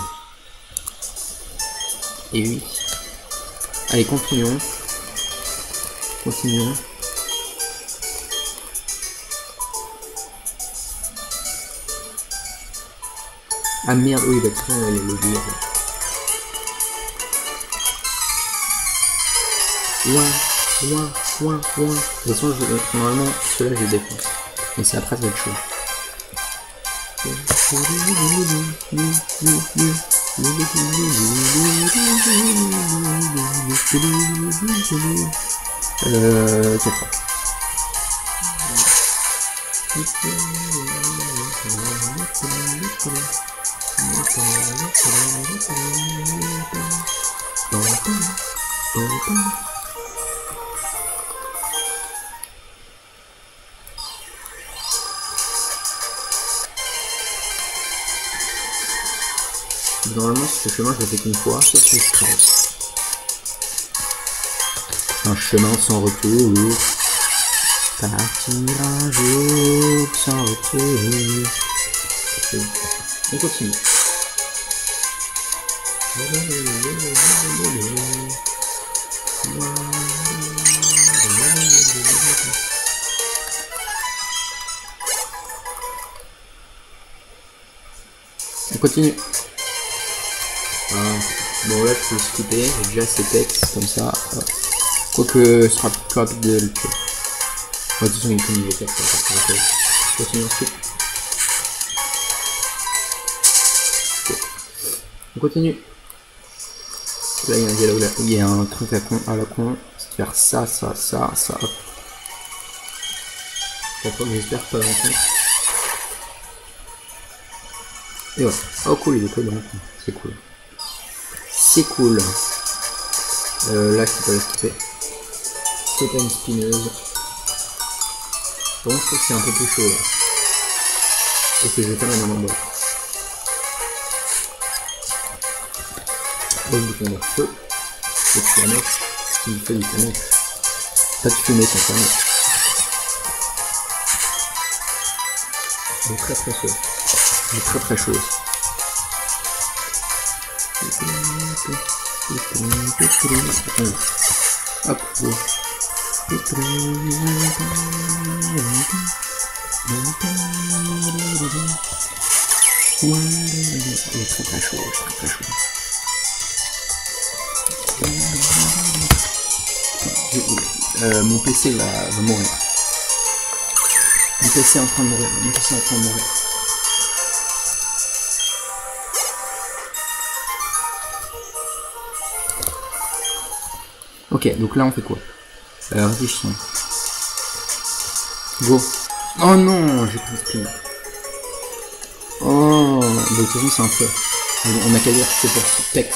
Et oui. Allez, continuons. Continuons. Ah merde, oui, bah très bien, le dire. Ouais. Ouin, ouin, ouin. De toute façon, je, normalement, ceux-là, je les défonce. Mais c'est après, ça va être chaud. Euh, quatre fois. Normalement, ce chemin, je l'ai fait qu'une fois, c'est tout stress. Un chemin sans retour. Partir un jour sans retour. On continue. continue. Ah, bon là je peux le skipper, j'ai déjà ces textes comme ça. Euh, Quoique ce sera plus rapide de le tuer. De toute façon il finit les textes. Je continue ensuite. Okay. On continue. Là il y a un dialogue là. Il y a un truc à, con, à la con. C'est faire ça, ça, ça, ça. Hop. J'espère pas longtemps. Et voilà. Oh cool, il est cool, c'est cool. C'est cool. Euh, là, je peux pas le skipper. C'est pas une spineuse. Bon, je trouve que c'est un peu plus chaud là. Et que je vais faire un endroit. Le bouton de feu. Et tu vas mettre ce qu'il fait du fumée. Pas de fumée sans fumée. Il est très très chaud. Il est très très chaud. Hop, ouais. Il est très très chaud, très très chaud. Euh, mon P C va, va mourir. Mon P C est en train de mourir. Mon P C est en train de mourir. Ok, donc là on fait quoi? euh, Réfléchissons. Go. Oh non, j'ai pris le spin. Oh, de toute façon c'est un feu. On a qu'à dire que c'est pour ce texte.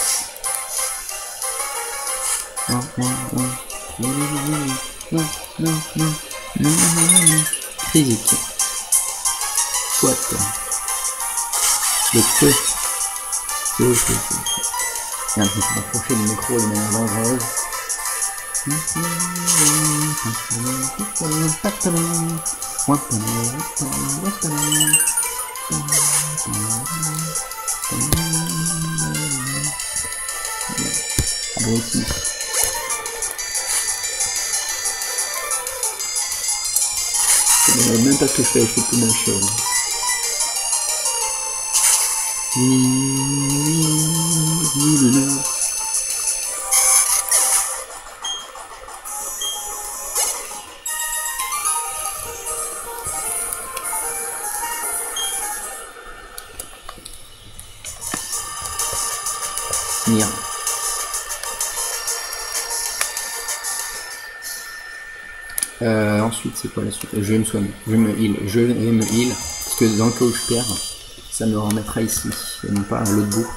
Non, non, non. Non, non, non, non, non, non, non, non, physique. Soit. Le feu. Feu, feu, feu. Merde, je me suis rapproché du micro de manière dangereuse. Abruti. Je ne sais même pas ce que je fais, je fais tout ma chose. Finir. Euh, ensuite, c'est quoi la suite? Je vais me soigner, je vais me heal, je vais me heal, parce que dans le cas où je perds, ça me remettra ici, et non pas à l'autre bout.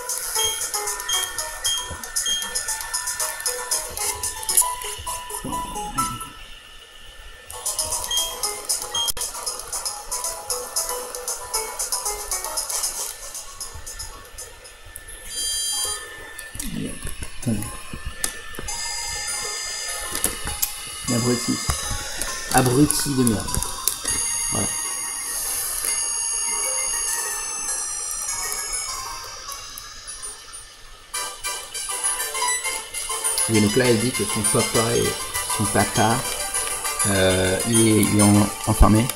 Abruti. Abruti de merde. Voilà. Et donc là, elle dit que son papa et son papa, euh, il est, il est en, enfermé.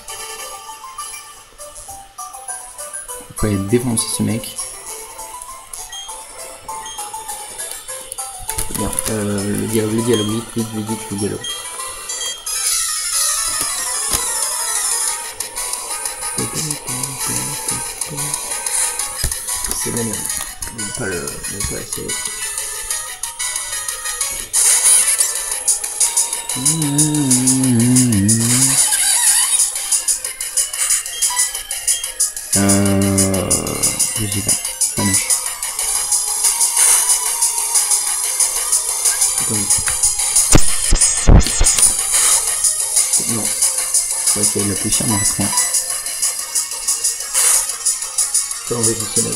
Il faut aller défoncer ce mec. Bien. Euh, le dialogue, le dialogue, vite, vite, vite, vite, le dialogue. C'est la merde. Ne pas le. Ne pas essayer. Euh. Je sais pas. Ça marche. Non. On va essayer de l'appuyer sur mon écran. Je peux enlever tout ce mec.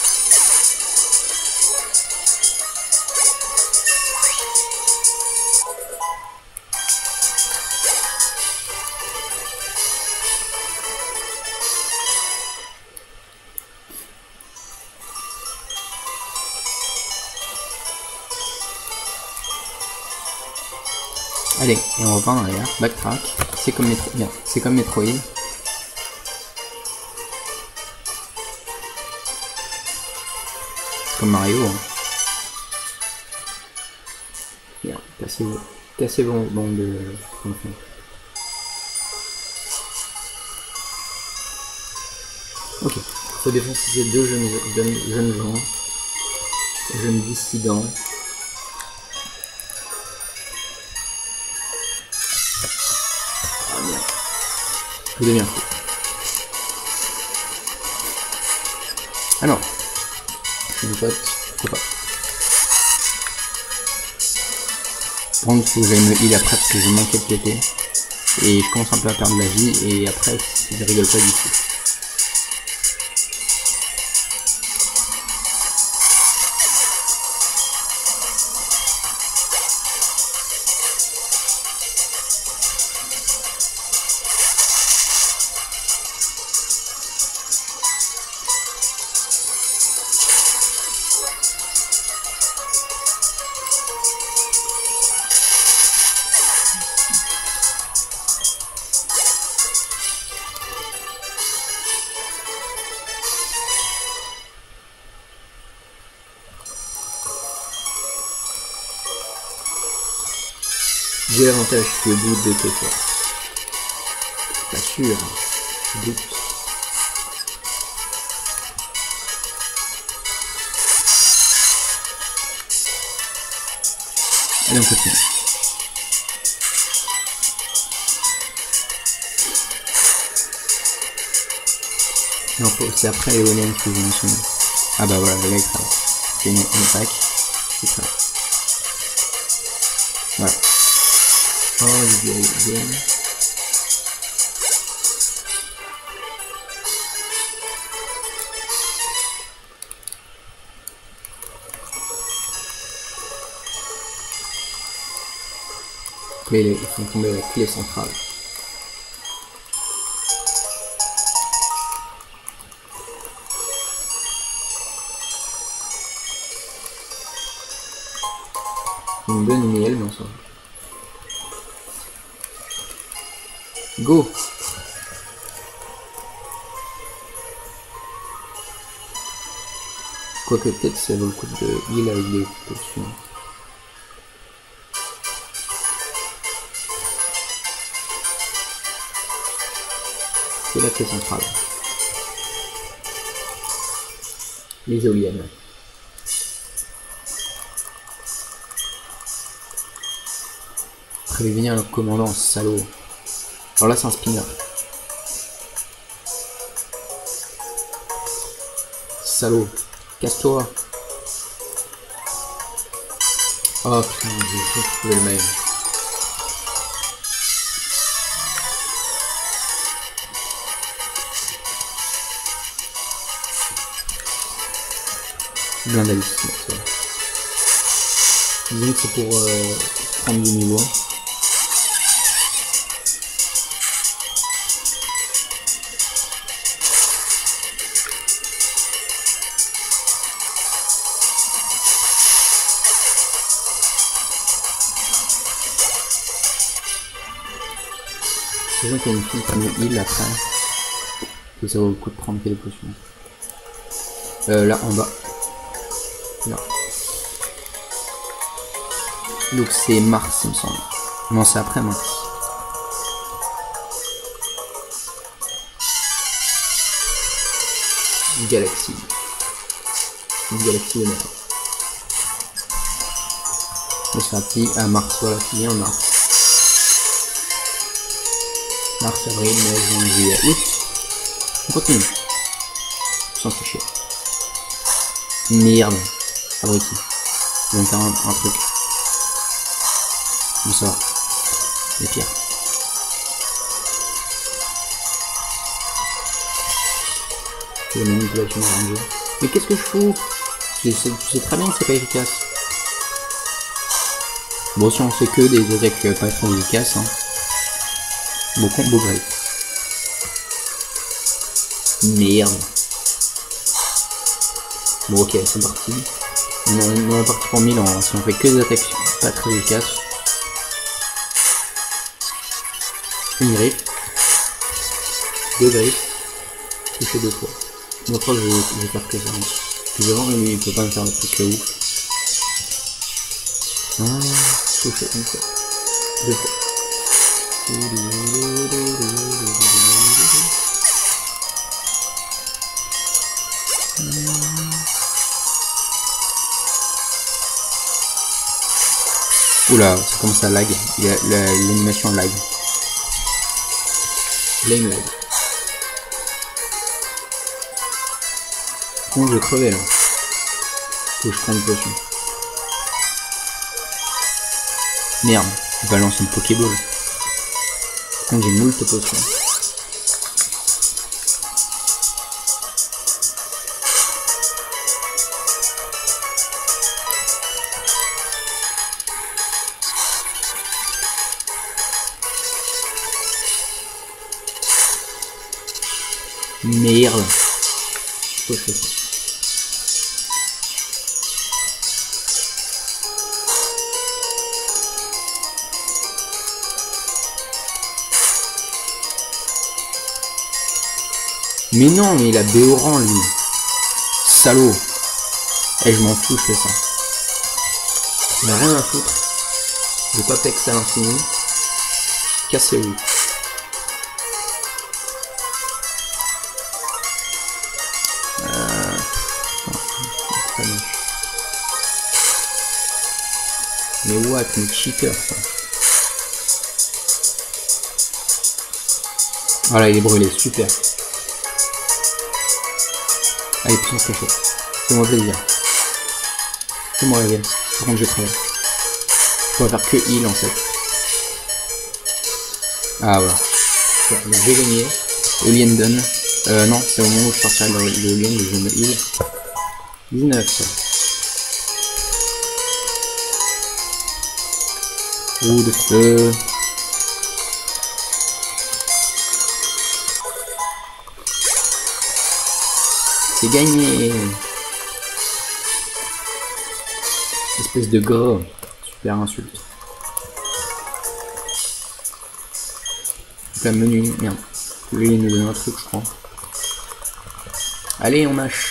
Allez, et on repart en arrière, backtrack, c'est comme Metro... bien, c'est comme Metroid. Comme Mario. Hein. Bien, cassez, cassez vos bandes de enfants. Ok, faut défoncer ces deux jeunes, jeunes, jeunes gens, jeunes dissidents. Ah merde, je deviens fou. Alors, mes potes, faut pas. Par contre, faut que j'aille me heal après parce que j'ai manqué de péter. Et je commence un peu à perdre la vie et après, je rigole pas du tout. J'ai l'avantage que doute de tes forces. Pas sûr, je doute. Allez, on continue. Non, c'est après les Williams que j'ai mentionné. Ah bah voilà, le gars c'est une, une attaque. C'est ça. Voilà. Oh, les Williams. Là, ils font tomber la clé centrale. Une bonne miel, mais on s'en va. Go! Quoique peut-être ça vaut le coup de heal avec des potions. C'est la clé centrale. Les éoliennes. Prévenir le commandant, salaud. Alors là c'est un spinner. Salaud. Casse-toi. Oh putain, j'ai trouvé le mail. Blindaliste. Disons que c'est pour euh, prendre du niveau. C'est vrai qu'il y a une fille qui me heal après. Et ça vaut le coup de prendre quelques potions. Euh, là en bas. Là. Donc c'est Mars il me semble. Non c'est après Mars. Une galaxie. Une galaxie de merde. On se fait un petit à Mars, voilà, qui vient en Mars. Mars, avril, mai, juin, juillet, août. On continue. Sans tricher. Merde. Abruti. Je vais me faire un, un truc. Bon ça va. C'est pire. C'est la manipulation d'un jeu. Mais qu'est-ce que je fous? Tu sais, tu sais très bien que c'est pas efficace. Bon si on fait que des attaques pas trop efficaces, hein. Bon combo grave. Merde. Bon ok, c'est parti. On, on est parti pour mille ans, si on fait que des attaques pas très efficaces. Une griffe. Deux griffes. Je fais deux fois. Une autre fois je, je vais faire que ça. Devant, lui, il peut pas me faire le truc là ouf. Ah, tout fait une fois. Deux fois. Oula, ça commence à lag. L'animation lag. Lame lag. Bon, je vais crever là. Faut que je prenne une potion. Merde, je balance une Pokéball. Quand j'ai moult potions. Merde. Pourquoi je fais ça? Mais non, mais il a Béoran lui. Salaud. Et je m'en fous, je fais ça. Il a rien à foutre. Je vais pas pexer à l'infini. Cassez-vous. Euh... Mais what, mais cheater ça. Voilà, il est brûlé, super. Allez, puissance cachée. Fais-moi plaisir. Fais-moi rêver. Par contre, je vais crever. Je pourrais faire que heal en fait. Ah voilà. Donc j'ai gagné. Eolian donne. Euh, non, c'est au moment où je sortirai de l'Eolian et je me heal. dix-neuf. Roue de feu. C'est gagné. Espèce de gros. Super insulte. Donc là, menu. Merde. Lui, il nous donne un truc, je crois. Allez, on mâche.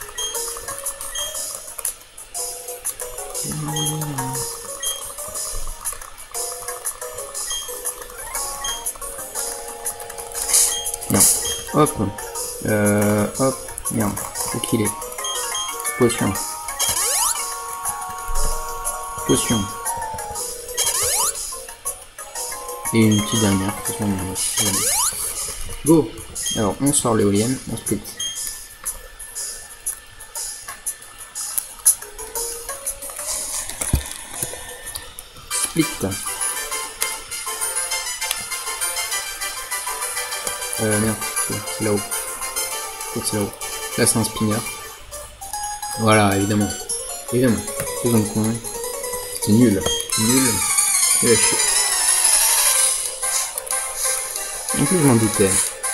Non. Hop. Euh, hop. Merde. Faut qu'il est. Potion. Potion. Et une petite dernière. Potion. Go. Alors, on sort l'éolienne. On split. Split. Euh, merde. C'est là-haut. C'est là-haut. Là, c'est un spinner. Voilà, évidemment. Évidemment. Faisons le con. C'est nul. Nul. Nul à chier. En plus, je m'en doutais.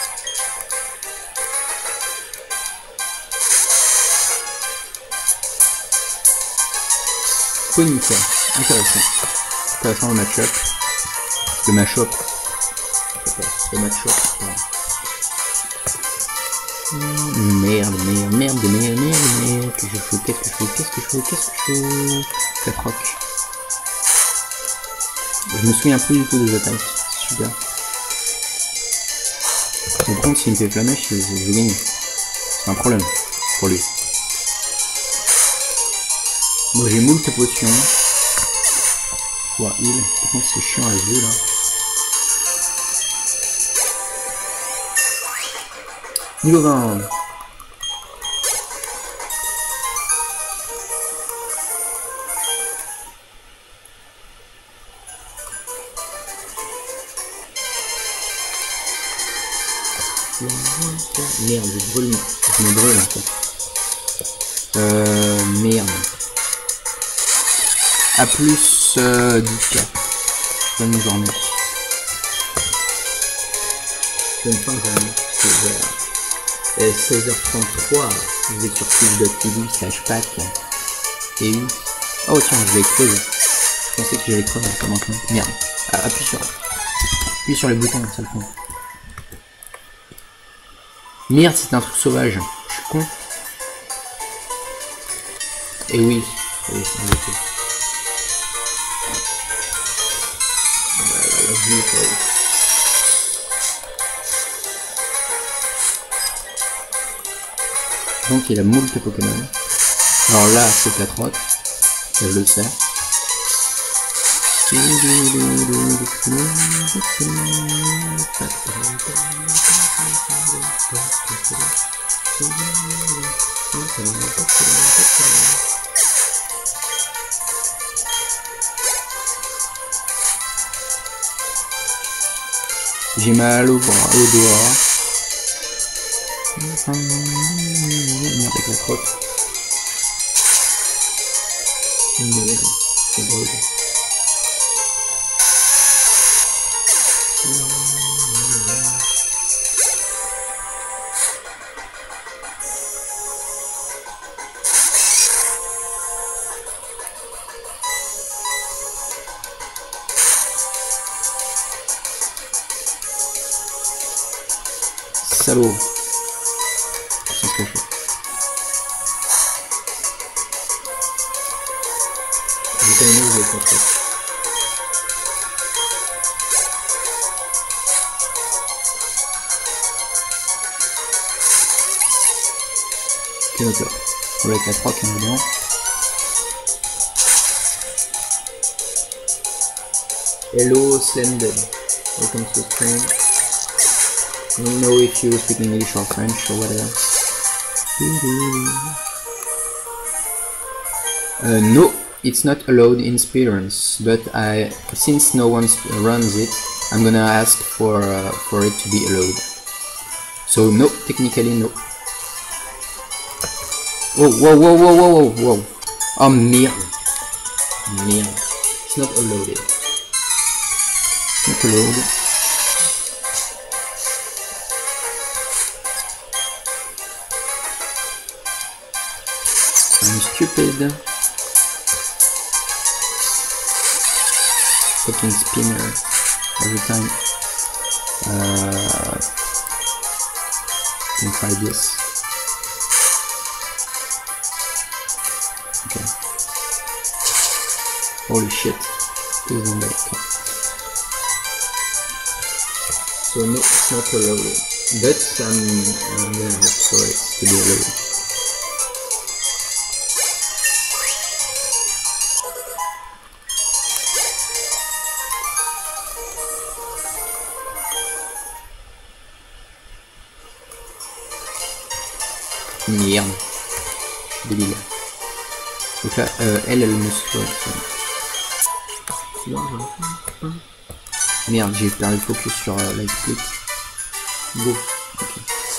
Conifère. Intéressant. Intéressant le match-up. Le match-up. Le match-up. Merde, merde, merde, merde, merde, merde. Qu'est-ce que je fais? Qu'est-ce que je fais? Qu'est-ce que je fais? Qu'est-ce que je fais? Ça croque. Je me souviens plus du tout des attaques. Super. Par contre, s'il me fait flamèche, je vais gagner. C'est un problème pour lui. Bon, j'ai moult potions. Pour heal. Par contre, c'est chiant à jouer là. Niveau vingt. Merde, je brûle. Je me brûle en fait. Euh, merde. A plus euh, dix K. Bonne journée. Bonne fin de journée. Et seize heures trente-trois, vous êtes sur twitch.tv slash pack et u. Oh tiens, je vais crever. Je pensais que j'allais crever comme un con. Merde. Ah, appuie sur. Appuie sur les boutons, ça le fond. Merde, c'était un truc sauvage. Je suis con. Et oui, oui, c'est un peu. Voilà, la vue, oui. Donc il a moult Pokémon. Alors là, c'est la trotte, je le sais. J'ai mal au bras, au doigt. Avec la crotte. C'est drôle. Salaud. C'est ce que je fais. J'ai pas aimé vous avez compris. Ok, d'accord. On va avec la trois qui est dedans. Hello Slended. Welcome to the stream. I don't know if you speak English or French or whatever. Uh, no, it's not allowed in speedruns, but I, since no one runs it, I'm gonna ask for uh, for it to be allowed. So no, technically no. Whoa, whoa, whoa, whoa, whoa, whoa, whoa! Oh merde, merde! It's not allowed. It's not allowed. I'm stupid. Fucking spinner every time. Uh, can try this. Okay. Holy shit. This one back. So no, it's not allowed. But I'm, I'm gonna hope for it to be allowed. Merde. Débile. Donc là, euh, elle, elle me souhaite. Merde, j'ai perdu le focus sur euh, light click. Go. Okay.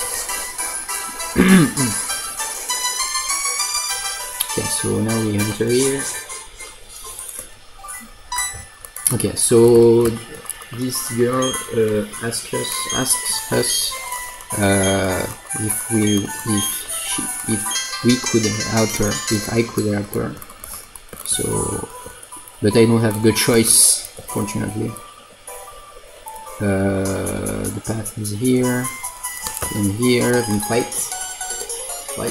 Okay, so now we enter here. Okay, so this girl uh, asks us asks us uh, if we if she, if we could help her, if I could help her. So, but I don't have the choice, fortunately. Uh, the path is here, and here, and fight, fight.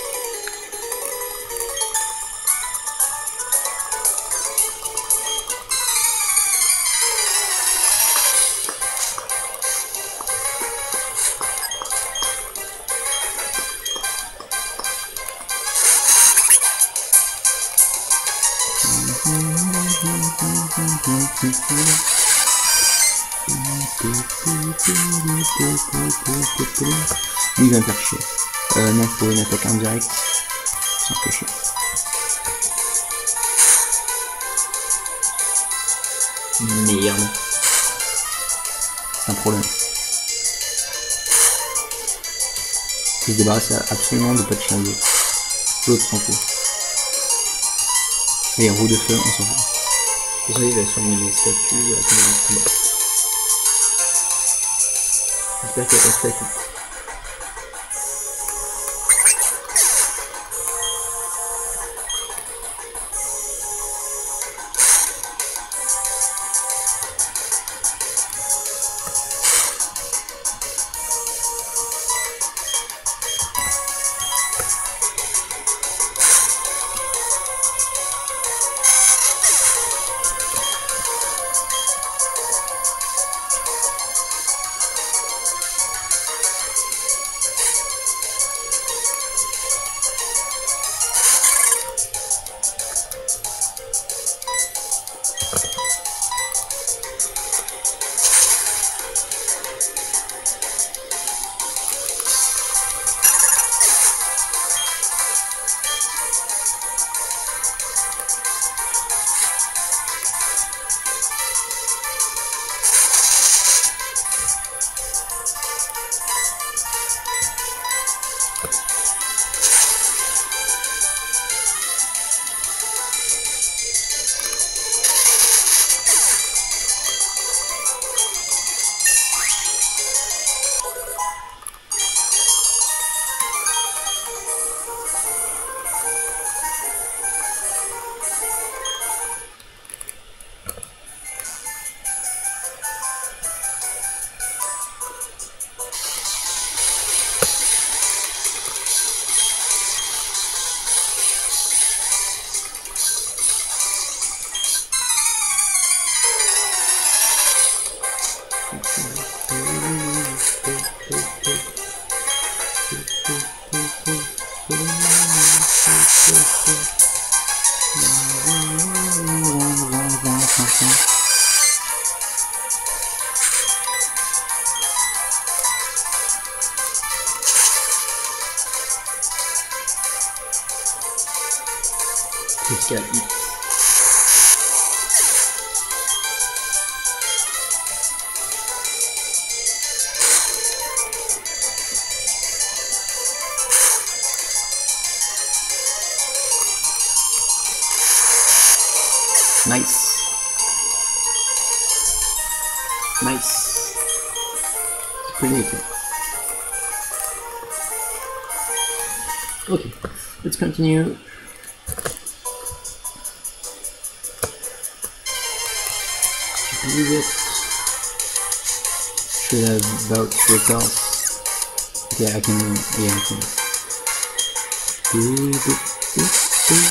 Lui il va me faire chier. Euh, non, faut une attaque indirecte. Sans que chier. Merde. C'est un problème. Il se débarrasse absolument de pas de chien de l'autre. L'autre s'en fout. Et roue de feu, on s'en fout. Vous savez, il va sur mes statues à tout le monde. J'espère qu'il y a pas de statue. Jusqu'à X. Nice. Nice. Pretty okay. Okay, let's continue. I believe it should have about three cards. Okay, I can, yeah, I can. Do, do, do, do.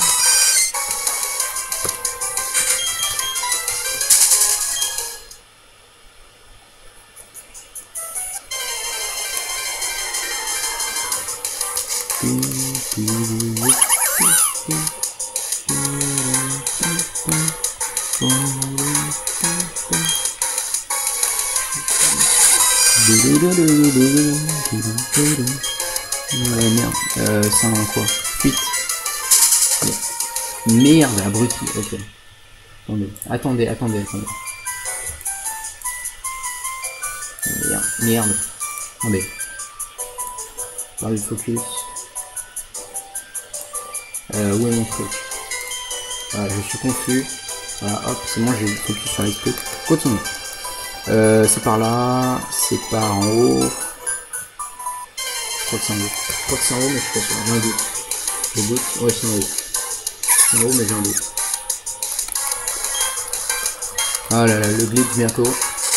Ouais, merde, euh, c'est un quoi? huit. Merde, abruti, ok. Attendez, attendez, attendez, attendez. Merde, merde. Attendez. Parle du focus. Euh, où est mon truc? Voilà, je suis confus. Voilà, hop, c'est bon, j'ai le focus sur les trucs. Continue. Euh, c'est par là, c'est par en haut. Je crois que c'est en haut. Je crois que c'est en haut, mais je suis pas sûr. J'ai un doute. Je doute. Ouais, c'est en haut. C'est en haut, mais j'ai un doute. Ah là là, le glitch bientôt.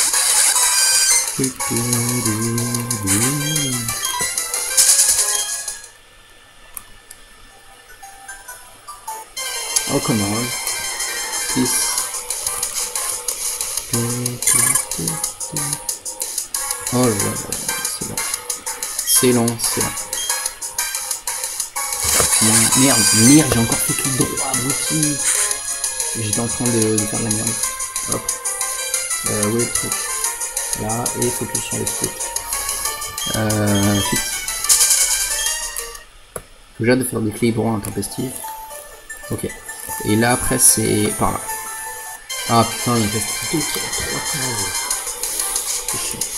Oh, come on. Please. Oh là là là, c'est long. C'est long, c'est long. Non, merde, merde, j'ai encore fait clic droit, abruti. J'étais en train de, de faire de la merde. Hop. Euh, où est le truc? Là, et focus sur les trucs. Euh, fit. Faut déjà de faire des clics droits intempestifs. Ok. Et là, après, c'est par là. Ah putain, il reste deux, trois cases. C'est chiant.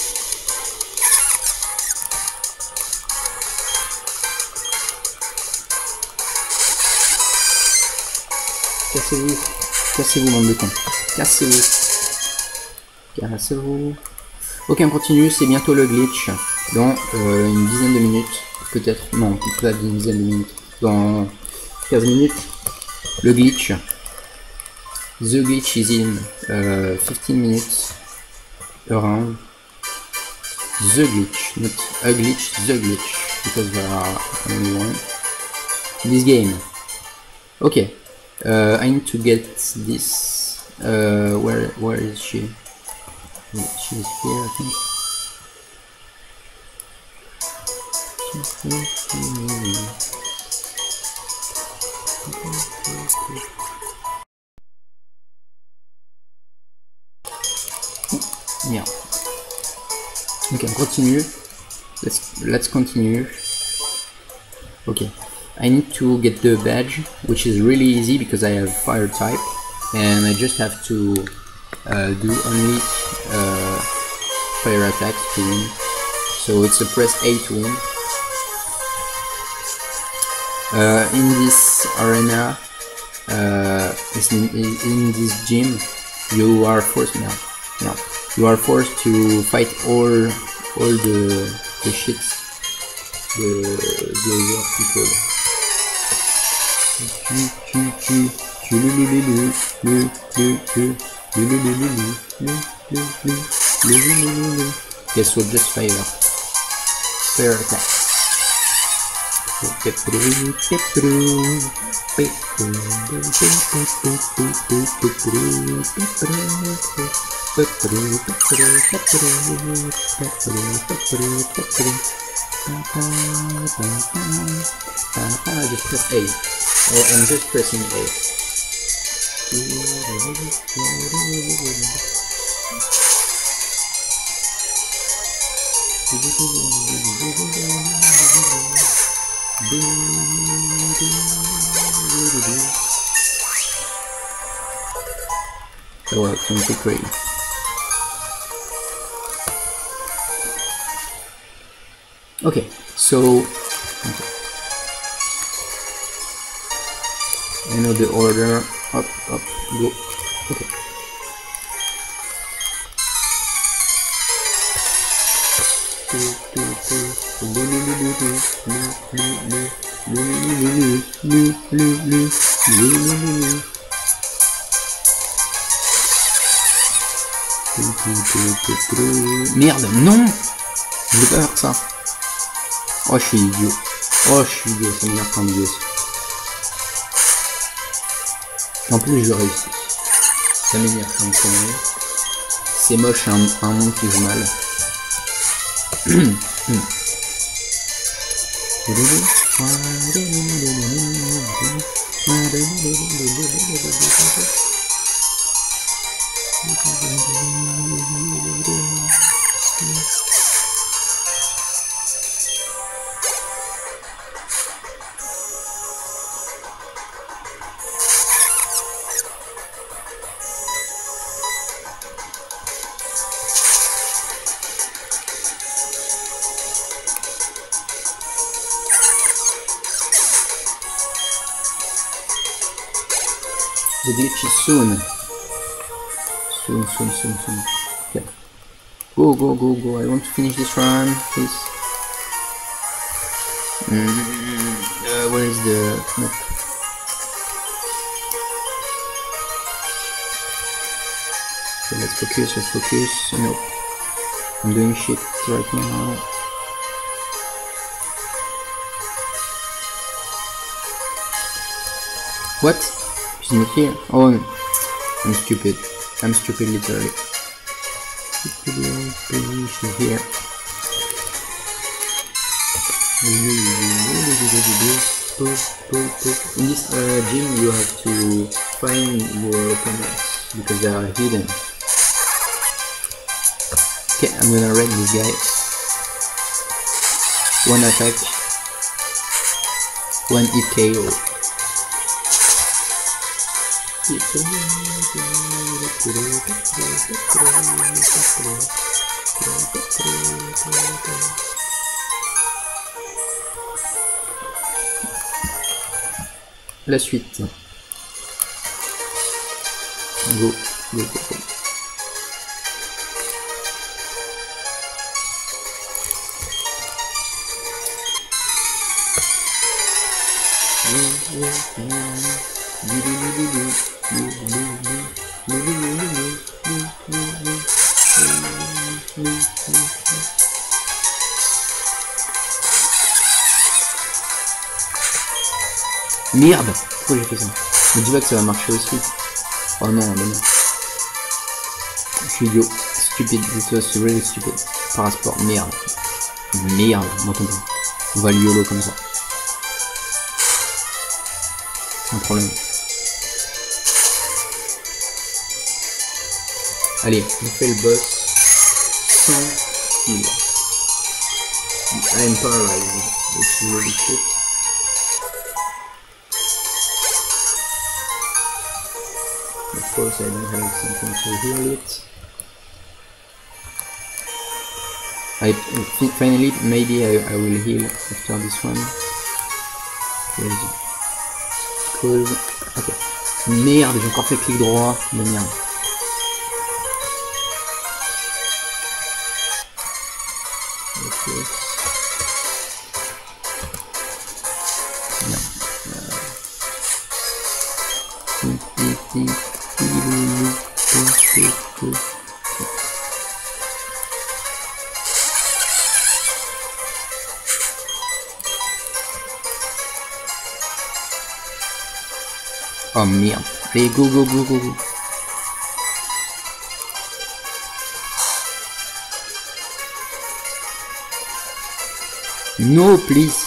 Cassez-vous. Cassez-vous, bande de cons. Cassez-vous. Cassez-vous. Ok, on continue. C'est bientôt le glitch. Dans euh, une dizaine de minutes. Peut-être. Non, pas une dizaine de minutes. Dans quinze minutes. Le glitch. The glitch is in uh, fifteen minutes around. The glitch, not a glitch, the glitch, because there are only one in this game. Okay, uh, I need to get this. Uh, where where is she? She's here, I think. She's here. Merde. Ok, on continue. Let's let's continue. Okay, I need to get the badge, which is really easy because I have fire type, and I just have to uh, do only uh, fire attacks to win. So it's a press A to win. Uh, in this arena, uh, in, in this gym, you are forced now. No, you are forced to fight all all the the shits, the the other people. Guess what? Just fire. Fire attack. Just press A. Oh, I'm just pressing A. So I can pick ready. Okay, so okay. I know the order. Up, up, go. Okay. Merde, non! Je voulais pas faire ça. Oh, je suis idiot. Oh, je suis idiot, ça m'énerve quand idiot. En plus, je réussis. Ça m'énerve quand même. C'est moche, un, un monde qui joue mal. The glitch is soon. Soon, soon, soon, soon. Okay. Go, go, go, go. I want to finish this run, please. Mm, uh, where is the map? So let's focus, let's focus. Nope. I'm doing shit right now. What? She's not here. Oh, no. I'm stupid. I'm stupid, literally. She's here. In this uh, gym, you have to find your opponents because they are hidden. Okay, I'm gonna raid this guy. One attack, one hit K O. La suite. Go, go, go, go. Merde! Pourquoi j'ai fait ça? Me dis pas que ça va marcher aussi. Oh non, non, non. Je suis idiot. Stupide. This was really stupid. Parasport. Merde. Merde. Moi comprends. On va le YOLO comme ça. C'est un problème. Allez, on fait le boss sans heal. I am paralyzed. It's really shit. Of course, I don't have something to heal it. I finally maybe I, I will heal after this one. Vas-y. Cause. Ok. Merde, j'ai encore fait clic droit. De merde. Ok. Bien. Euh... Oh merde. Allez, go, go, go, go, go. No, please.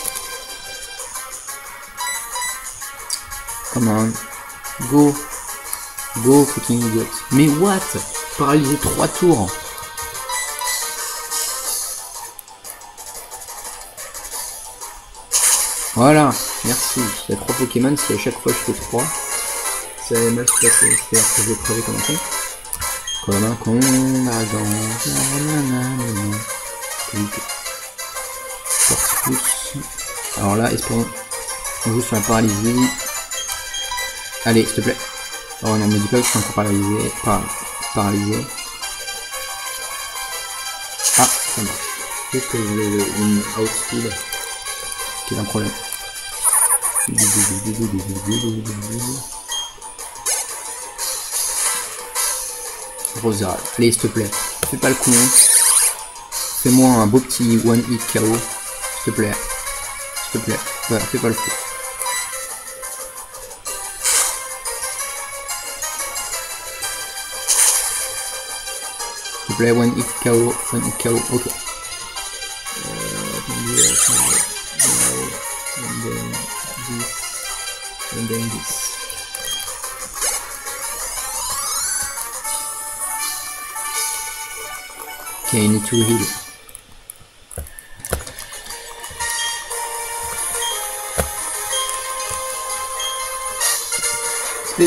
Come on. Go. Go, fucking idiot. Mais what? Paralysé trois tours. Voilà. Merci. Il y a trois Pokémon. Si à chaque fois je fais trois, ça va mal se passer. C'est-à-dire que je vais crever comme un con. Comme un con. Alors là, espérons. On joue sur la paralysie. Allez, s'il te plaît. Oh non, me dis pas que je suis encore paralysé. Par... Paralysé. Ah, ça marche. Juste que j'ai une outspeed qui est un problème. Rosa, allez, s'il te plaît. Fais pas le con. Fais-moi un beau petit one hit K O. S'il te plaît. S'il te plaît. Voilà, fais pas le fou. S'il te plaît, one hit K O. One hit K O. Ok. And then this. Okay, I need to heal. Split.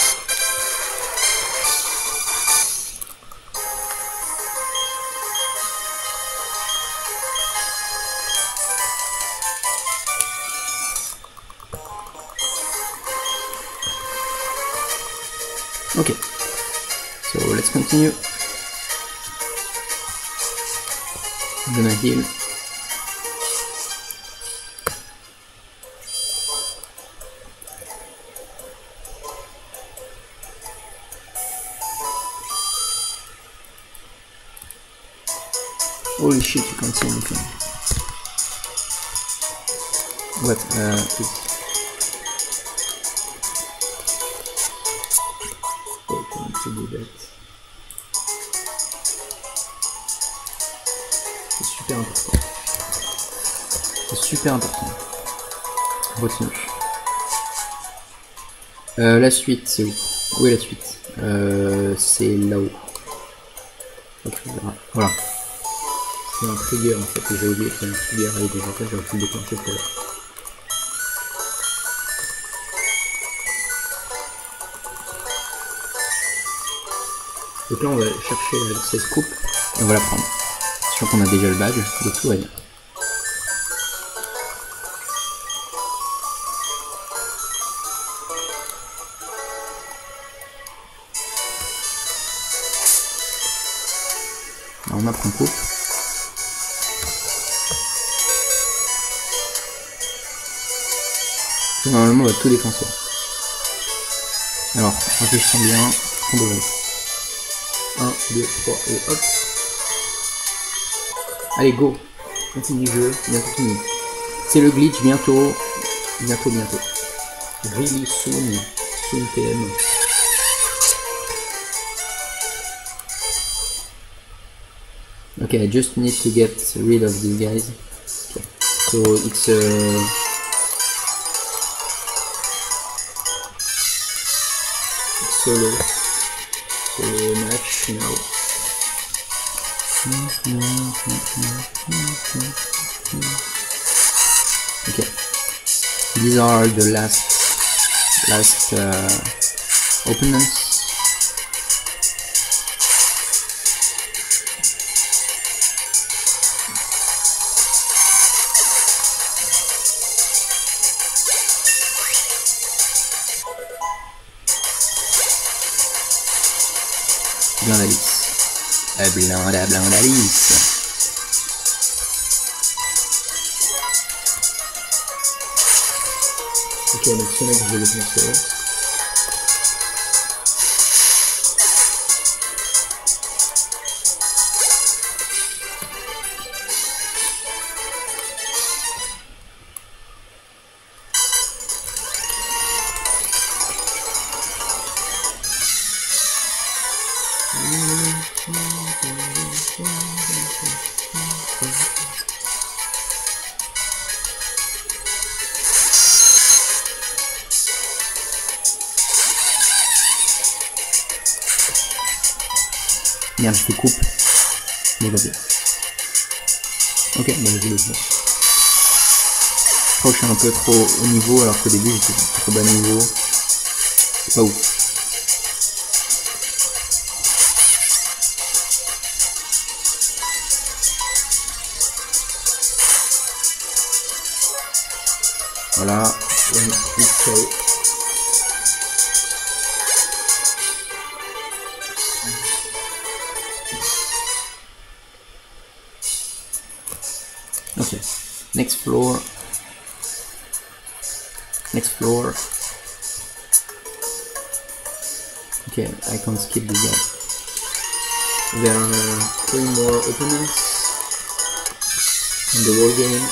Okay, so let's continue. I'm gonna heal. Holy shit, you can't see anything. What? Uh, please. To do that. C'est super important. C'est super important. Continue. Euh, la suite, c'est où? Où est la suite? euh, C'est là-haut. Ok, voilà. C'est un trigger en fait. J'ai oublié qu'il y a un trigger avec des rappels, j'aurais pu le déclencher tout à l'heure. Donc là on va chercher la seize coupe et on va la prendre. Sachant qu'on a déjà le badge, donc tout va bien. Alors on apprend coupe. Et normalement on va tout défoncer. Alors, réfléchissons bien, on devrait. un, deux, trois et hop. Allez, go. Continue le jeu, bientôt fini. C'est le glitch, bientôt. Bientôt, bientôt. Really soon. Soon P M. Okay, I just need to get rid of these guys. Okay. So it's a... solo. Solo match now. Okay, these are the last last uh, opponents. Blindalis. Euh, Blinda Blindalis. Ok, donc ce mec, je vais le penser. Merde, je te coupe. Mais va bien. Ok, bon, je le fais. Je crois que je suis un peu trop haut niveau alors qu'au début j'étais trop bas niveau. C'est pas ouf. Voilà. Okay, next floor. Next floor. Okay, I can skip this guy. There are three more opponents in the war game.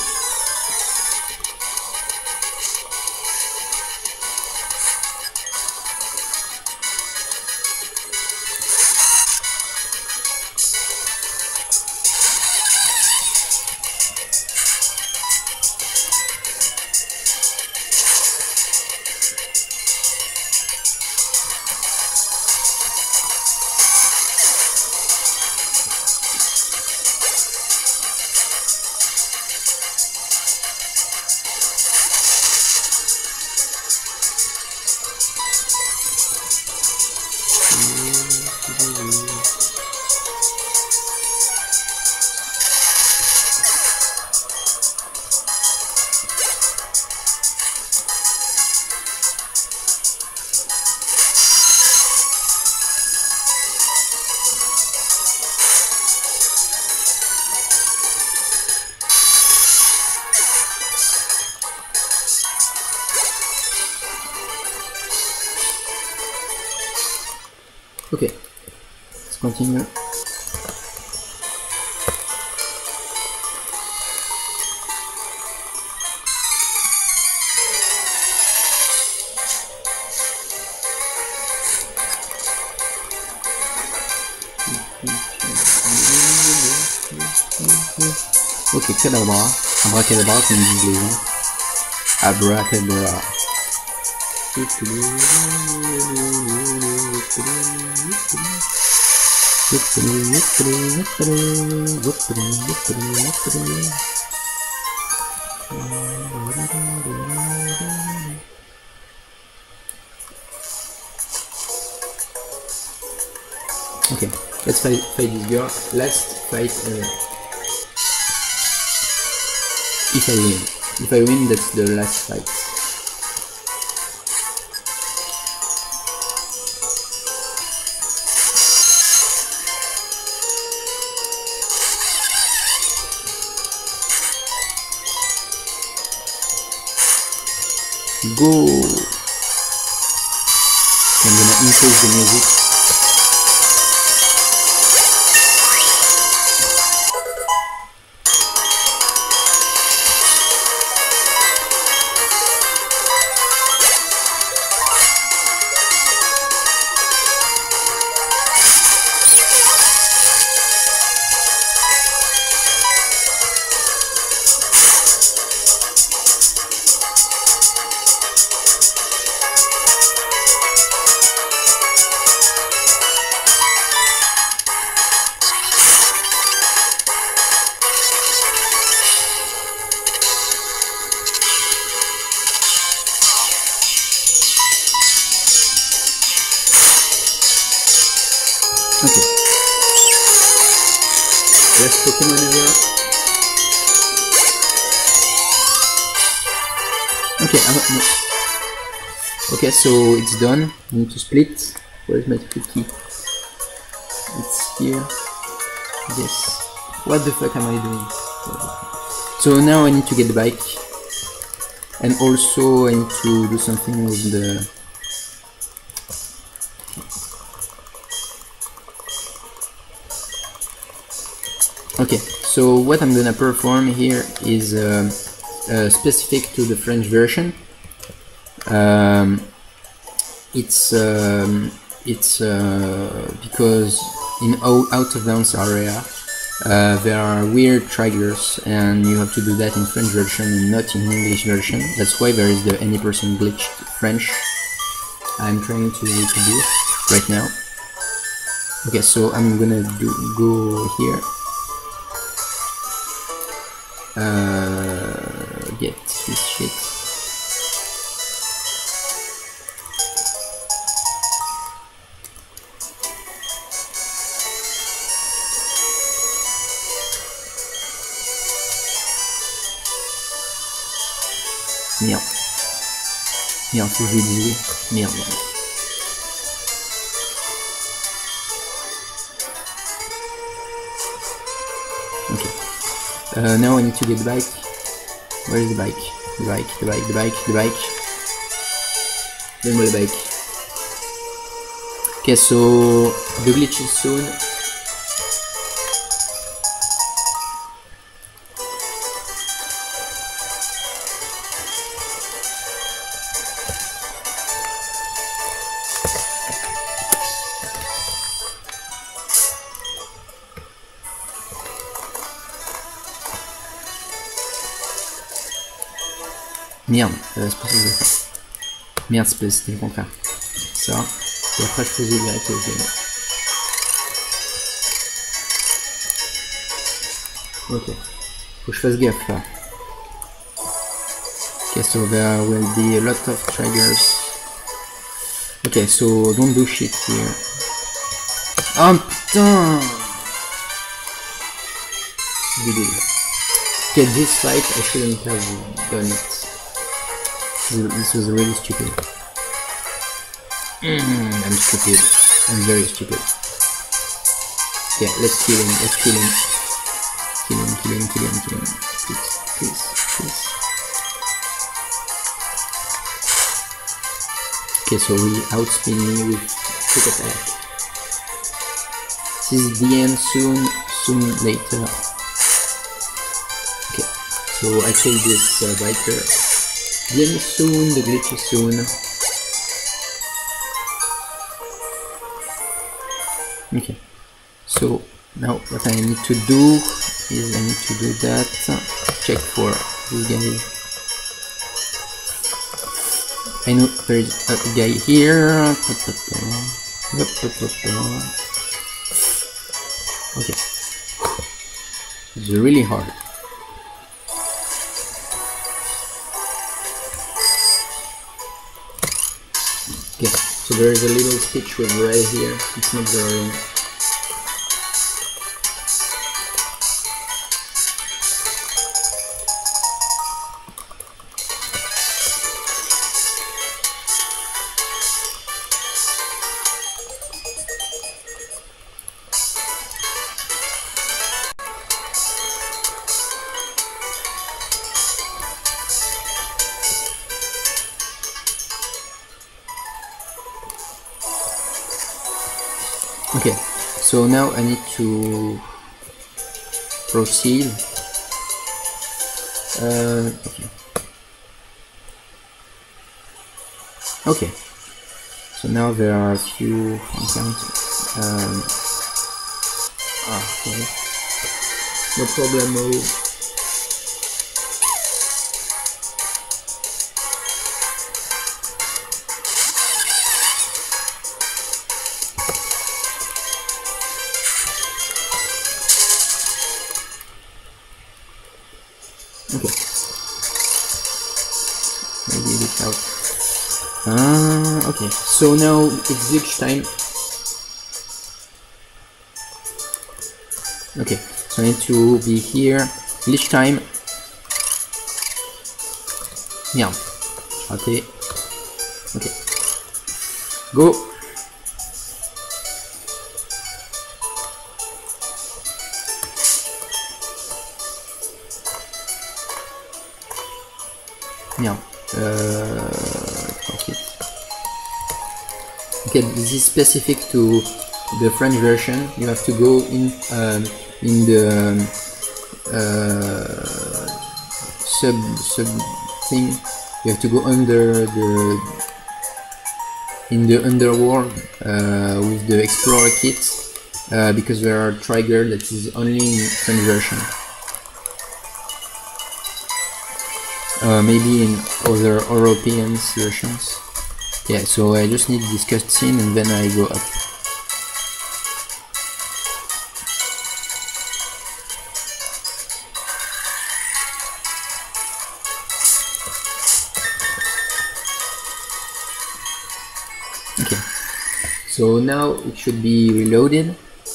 Ok, let's continue. Ok, cadabra, abracadabra comme disent les gens. Abracadabra. Okay, let's fight, fight this girl. Last fight ever. If I win. If I win, that's the last fight. Go! I'm gonna increase the music. Okay. Last Pokemon ever. Okay, I'm, no. Okay, so it's done. I need to split. Where's my split key? here. Yes. What the fuck am I doing? So now I need to get the bike. And also I need to do something with the... Okay, so what I'm gonna perform here is uh, uh, specific to the French version. Um, it's um, it's uh, because in out of bounds area uh, there are weird triggers, and you have to do that in French version and not in English version. That's why there is the any person glitched French. I'm trying to, to do right now. Okay, so I'm gonna do go here. Uh, get this shit. Merde. Merde, faut que je dise. Merde, merde. Okay. Uh, now I need to get the bike. Where is the bike? The bike, the bike, the bike, the bike. Donne-moi le bike. Okay, so the glitch is soon. Merde, euh, c'est pas ça que je vais faire. Merde, c'était le contraire. Ça, et après je faisais direct le game. Ok, faut que je fasse gaffe là. Ok, so there will be a lot of triggers. Ok, so don't do shit here. Oh putain! Débile. Okay, this fight I shouldn't have done it. This was really stupid. Mm, I'm stupid. I'm very stupid. Yeah, let's kill him. Let's kill him. Kill him, kill him, kill him, kill him. Please, please, please. Okay, so we outspin me with quick attack. This is the end soon, soon later. Okay, so I killed this uh, biker. The end is soon, the glitch is soon. Okay, so now what I need to do is I need to do that. Check for this guy. I know there is a guy here. Okay, it's really hard. Okay, so there is a little stitch with red here. It's not very long. Okay, so now I need to proceed. Uh, okay. Okay, so now there are a few encounters. Um, ah, okay. No problemo. Okay. Maybe it out. Ah, okay. So now it's glitch time. Okay. So I need to be here. Glitch time. Merde. Raté. Okay. Go. Yeah. Uh, okay. Okay, this is specific to the French version. You have to go in um, in the um, uh, sub sub thing. You have to go under the in the underworld uh, with the Explorer kit uh, because there are trigger that is only in French version. Uh, maybe in other European versions. Yeah, so I just need this cutscene and then I go up. Okay, so now it should be reloaded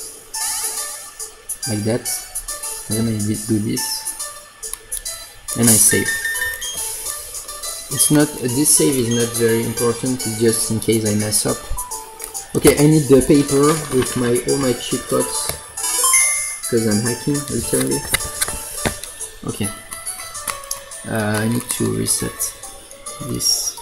like that. And then I do this and I save. It's not, this save is not very important, it's just in case I mess up. Okay, I need the paper with my all my cheat codes because I'm hacking literally. Okay, uh, I need to reset this.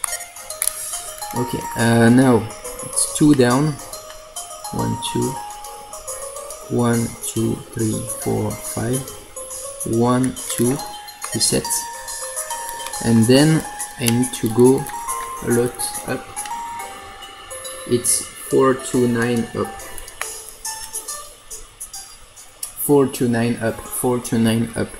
Okay, uh, now it's two down. One, two, one, two, three, four, five. One, two, reset. And then I need to go a lot up. It's four two nine up. four two nine up. four two nine up.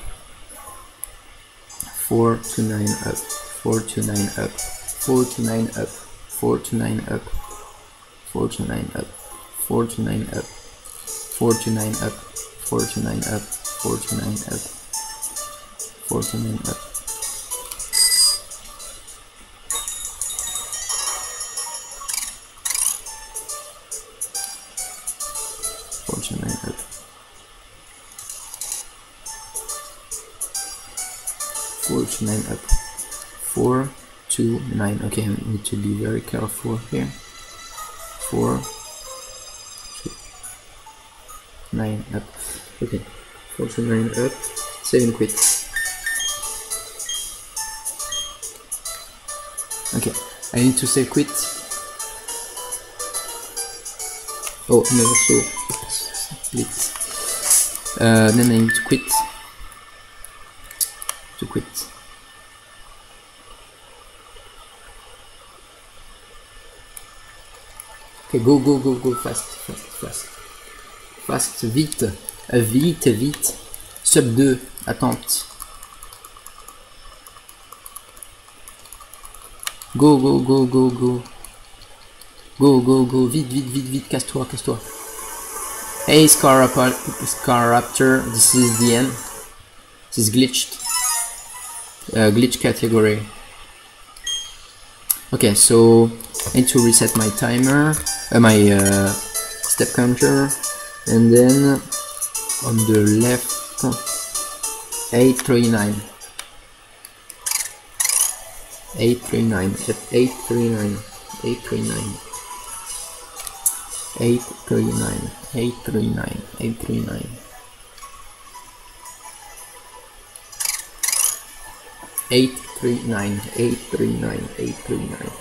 four two nine up. four two nine up. four two nine up. four two nine up. four two nine up. four two nine up. four two nine up. four two nine up. four two nine up. four two nine up. forty-nine up. forty-nine up. four two nine. Okay, I need to be very careful here. four two nine up. Okay, forty-nine up. Save and quit. Okay, I need to save quit. Oh no, so split. Uh, then I need to quit. To quit. Okay, go, go, go, go, fast, fast, fast. Fast, vite, vite, vite. Sub deux, attente. Go, go, go, go, go. Go, go, go, vite, vite, vite, vite, casse-toi, casse-toi. Hey, Scarraptor, Scarraptor, this is the end. This is glitched. Uh, glitch category. Okay, so I need to reset my timer, uh, my uh, step counter, and then on the left, eight three nine. eight three nine, eight three nine, eight three nine. eight three nine, eight three nine, eight three nine. eight three nine, eight three nine, eight three nine.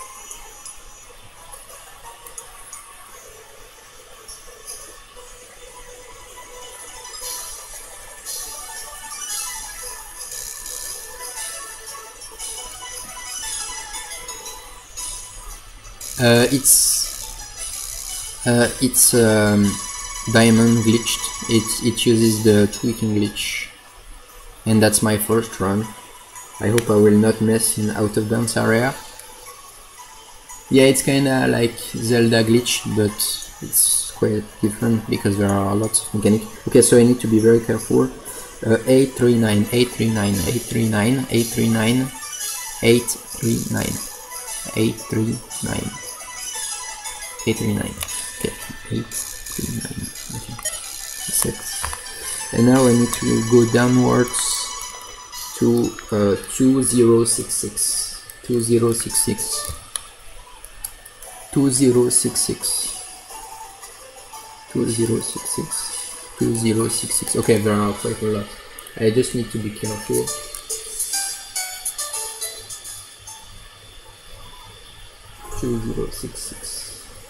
Uh, it's uh, it's um, diamond glitched. It it uses the tweaking glitch, and that's my first run. I hope I will not mess in out of bounds area. Yeah, it's kinda like Zelda glitch, but it's quite different because there are lots of mechanics. Okay, so I need to be very careful. Uh, eight three nine, eight three nine, eight three nine, eight three nine, eight three nine, eight three nine, eight three nine. Okay, eight three nine. Okay, six. And now I need to go downwards to uh, two zero six six, two zero six six, two zero six six, two zero six six, two zero six six. Okay, there are quite a lot. I just need to be careful. two zero six six.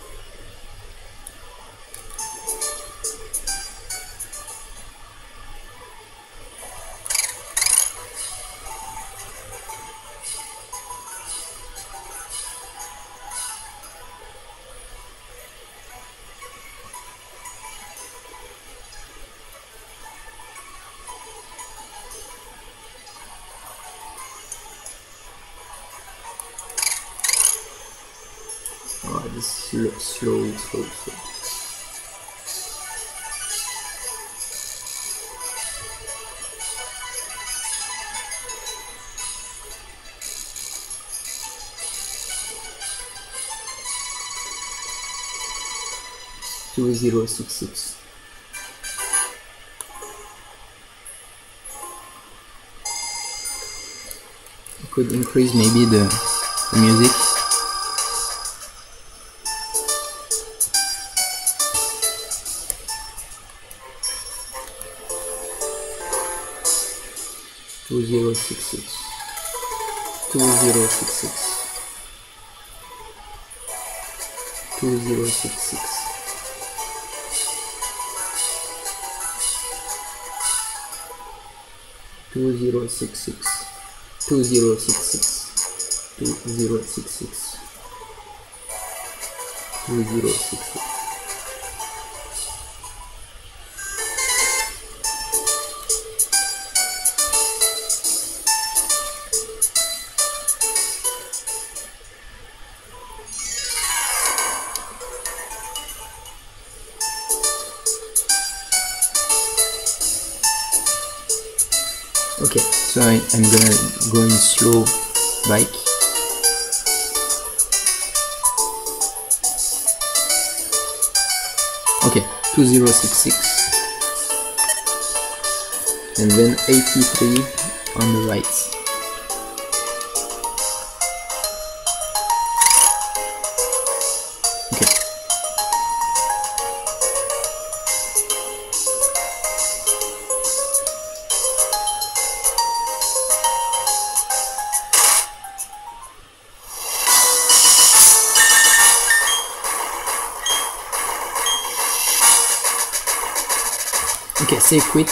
Oh, this slow, slow, slow, slow. Two zero six six. Could increase maybe the, the music. Two zero six six. Two zero six six. Two zero six six. Two zero six six. Two zero six six. Two zero six six. Two zero six six. Okay, so I, I'm gonna go in slow bike. Okay, two zero six six, and then eighty-three on the right. Okay. Okay, say quit.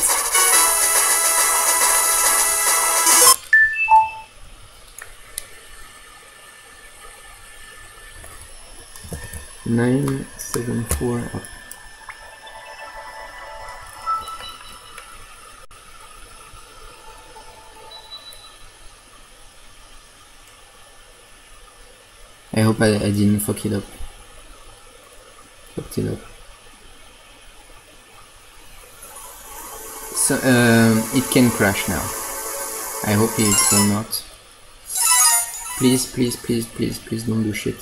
Nine seven four up. I hope I, I didn't fuck it up. Fucked it up. So, um, it can crash now. I hope it will not. Please, please, please, please, please don't do shit.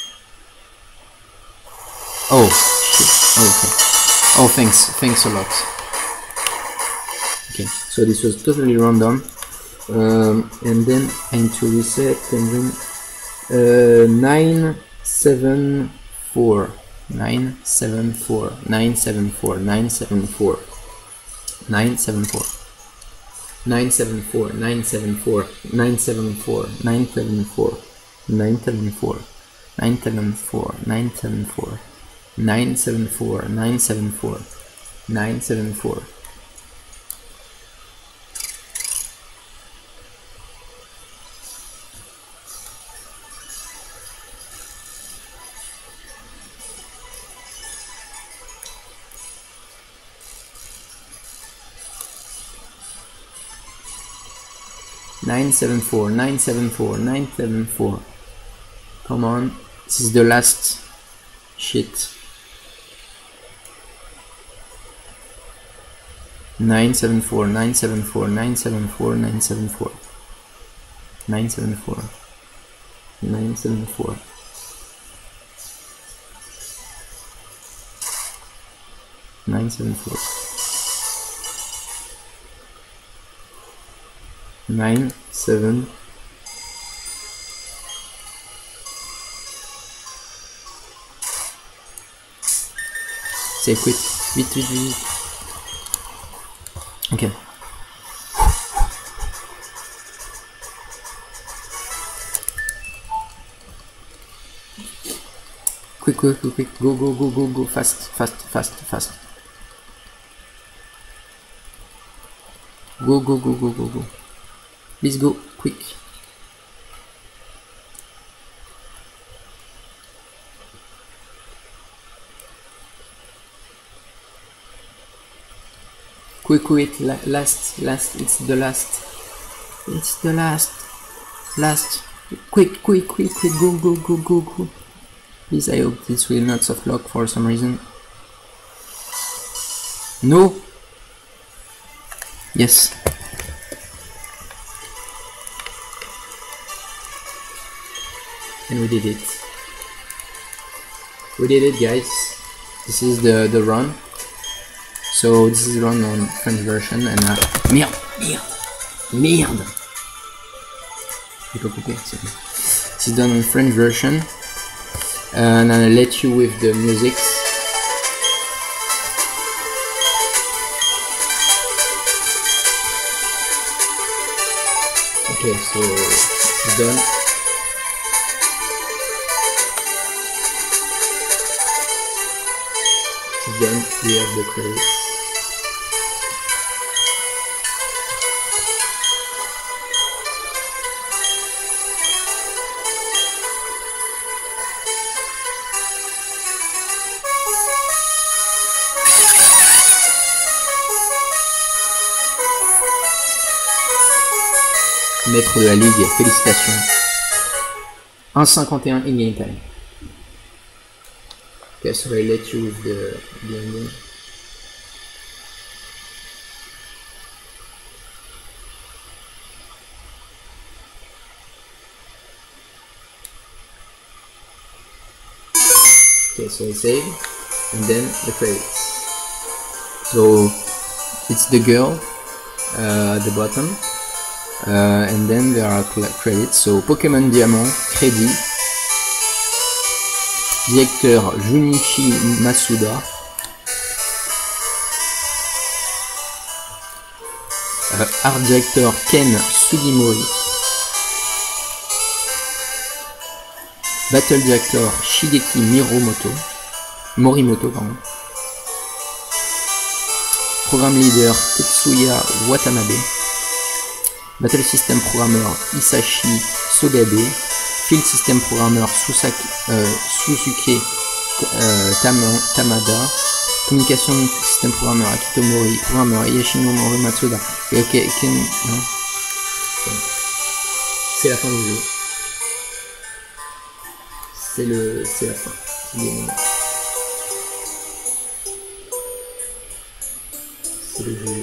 Oh, shit. Oh, okay. Oh, thanks. Thanks a lot. Okay, so this was totally random. Um, and then I need to reset and then uh, nine seven four. nine seven four. nine seven four. nine seven four. nine seven four. nine seven four. nine seven four. nine seven four. nine seven four. nine seven four. nine seven four. nine seven four. nine seven four. nine seven four. nine seven four. nine seven four, nine seven four, nine seven four. Come on, this is the last shit. nine seven four, nine seven four, nine seven four, nine seven four. nine seven four. nine seven four. nine seven four. nine seven say quit vite vite vite. Okay, Quick, quick, quick, quick. Go, go, go, go, go. Fast, fast, fast, fast. Go, go, go, go, go, go. Please go, quick. Quick, quick, la last, last, it's the last. It's the last. Last. Quick, quick, quick, quick, go, go, go, go, go. Please, I hope this will not soft lock for some reason. No! Yes. And we did it. We did it, guys. This is the, the run. So this is run on French version and uh, merde, merde, merde. J'ai pas coupé, c'est bon. This is done on French version, and I'll let you with the music. Okay, so it's done. Then we have the credits. Maître de la Ligue, félicitations. un cinquante et un in-game time. Okay, so I let you with the, the ending. Okay, so I save, and then the credits. So it's the girl uh, at the bottom, uh, and then there are credits. So Pokémon Diamant, crédit. Directeur Junichi Masuda. Euh, art directeur Ken Sugimori. Battle director Shigeki Miromoto. Morimoto, pardon. Programme leader Tetsuya Watanabe. Battle system programmeur Isashi Sogabe. Field system programmeur Susaki, euh, Suzuki euh, Tam Tamada. Communication system programmeur Akito Mori. Programmeur Yashinori Matsuda. Et ok, Ken, non. C'est la fin du jeu. C'est le, c'est la fin. C'est le jeu.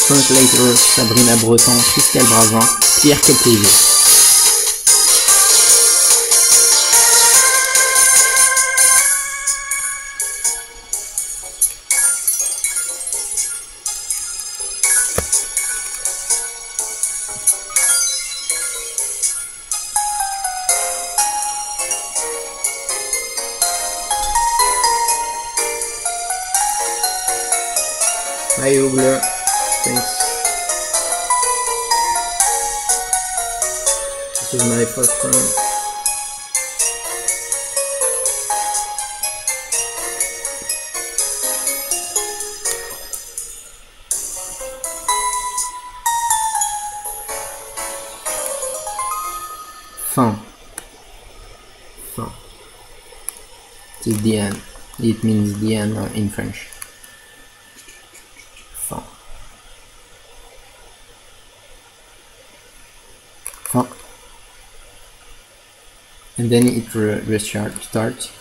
Translator, Sabrina Breton, Christelle Brazin, Pierre Capléger. Hi Oogler, thanks. This is my first round. Fin. Fin. It is the end. It means the end in French. Fin. Fin. And then it re restart starts.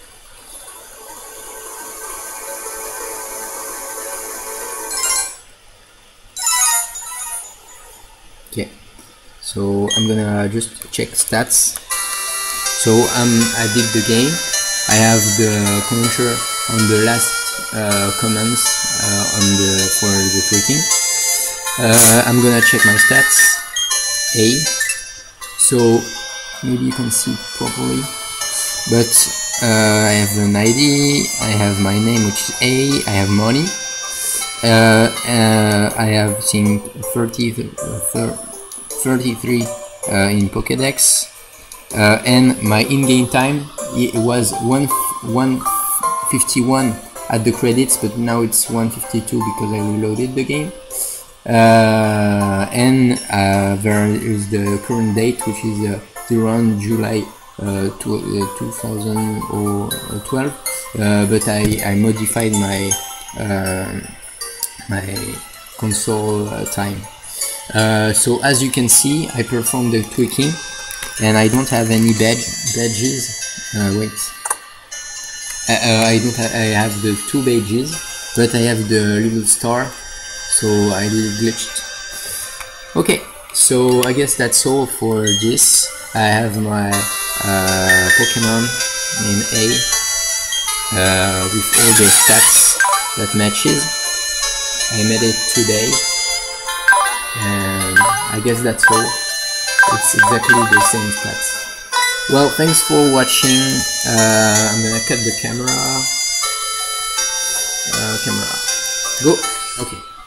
Okay, so I'm gonna just check stats. So um, I did the game. I have the counter on the last uh, commands uh, on the for the tweaking. Uh, I'm gonna check my stats. A. So maybe you can see it properly, but uh, I have an I D. I have my name, which is A. I have money. Uh, uh, I have seen thirty, thirty-three uh, in Pokédex, uh, and my in-game time it was one fifty-one at the credits, but now it's one fifty-two because I reloaded the game. Uh, and uh, there is the current date, which is uh, around July uh, to, uh, two thousand twelve, uh, but I, I modified my uh, my console uh, time. Uh, so as you can see, I performed the tweaking and I don't have any badge badges. Uh, wait, uh, uh, I don't ha I have the two badges, but I have the little star, so I did glitched. Okay, so I guess that's all for this. I have my uh, Pokemon in A uh, with all the stats that matches. I made it today, and I guess that's all. It's exactly the same stats. Well, thanks for watching. Uh, I'm gonna cut the camera. Uh, camera. Go. Okay.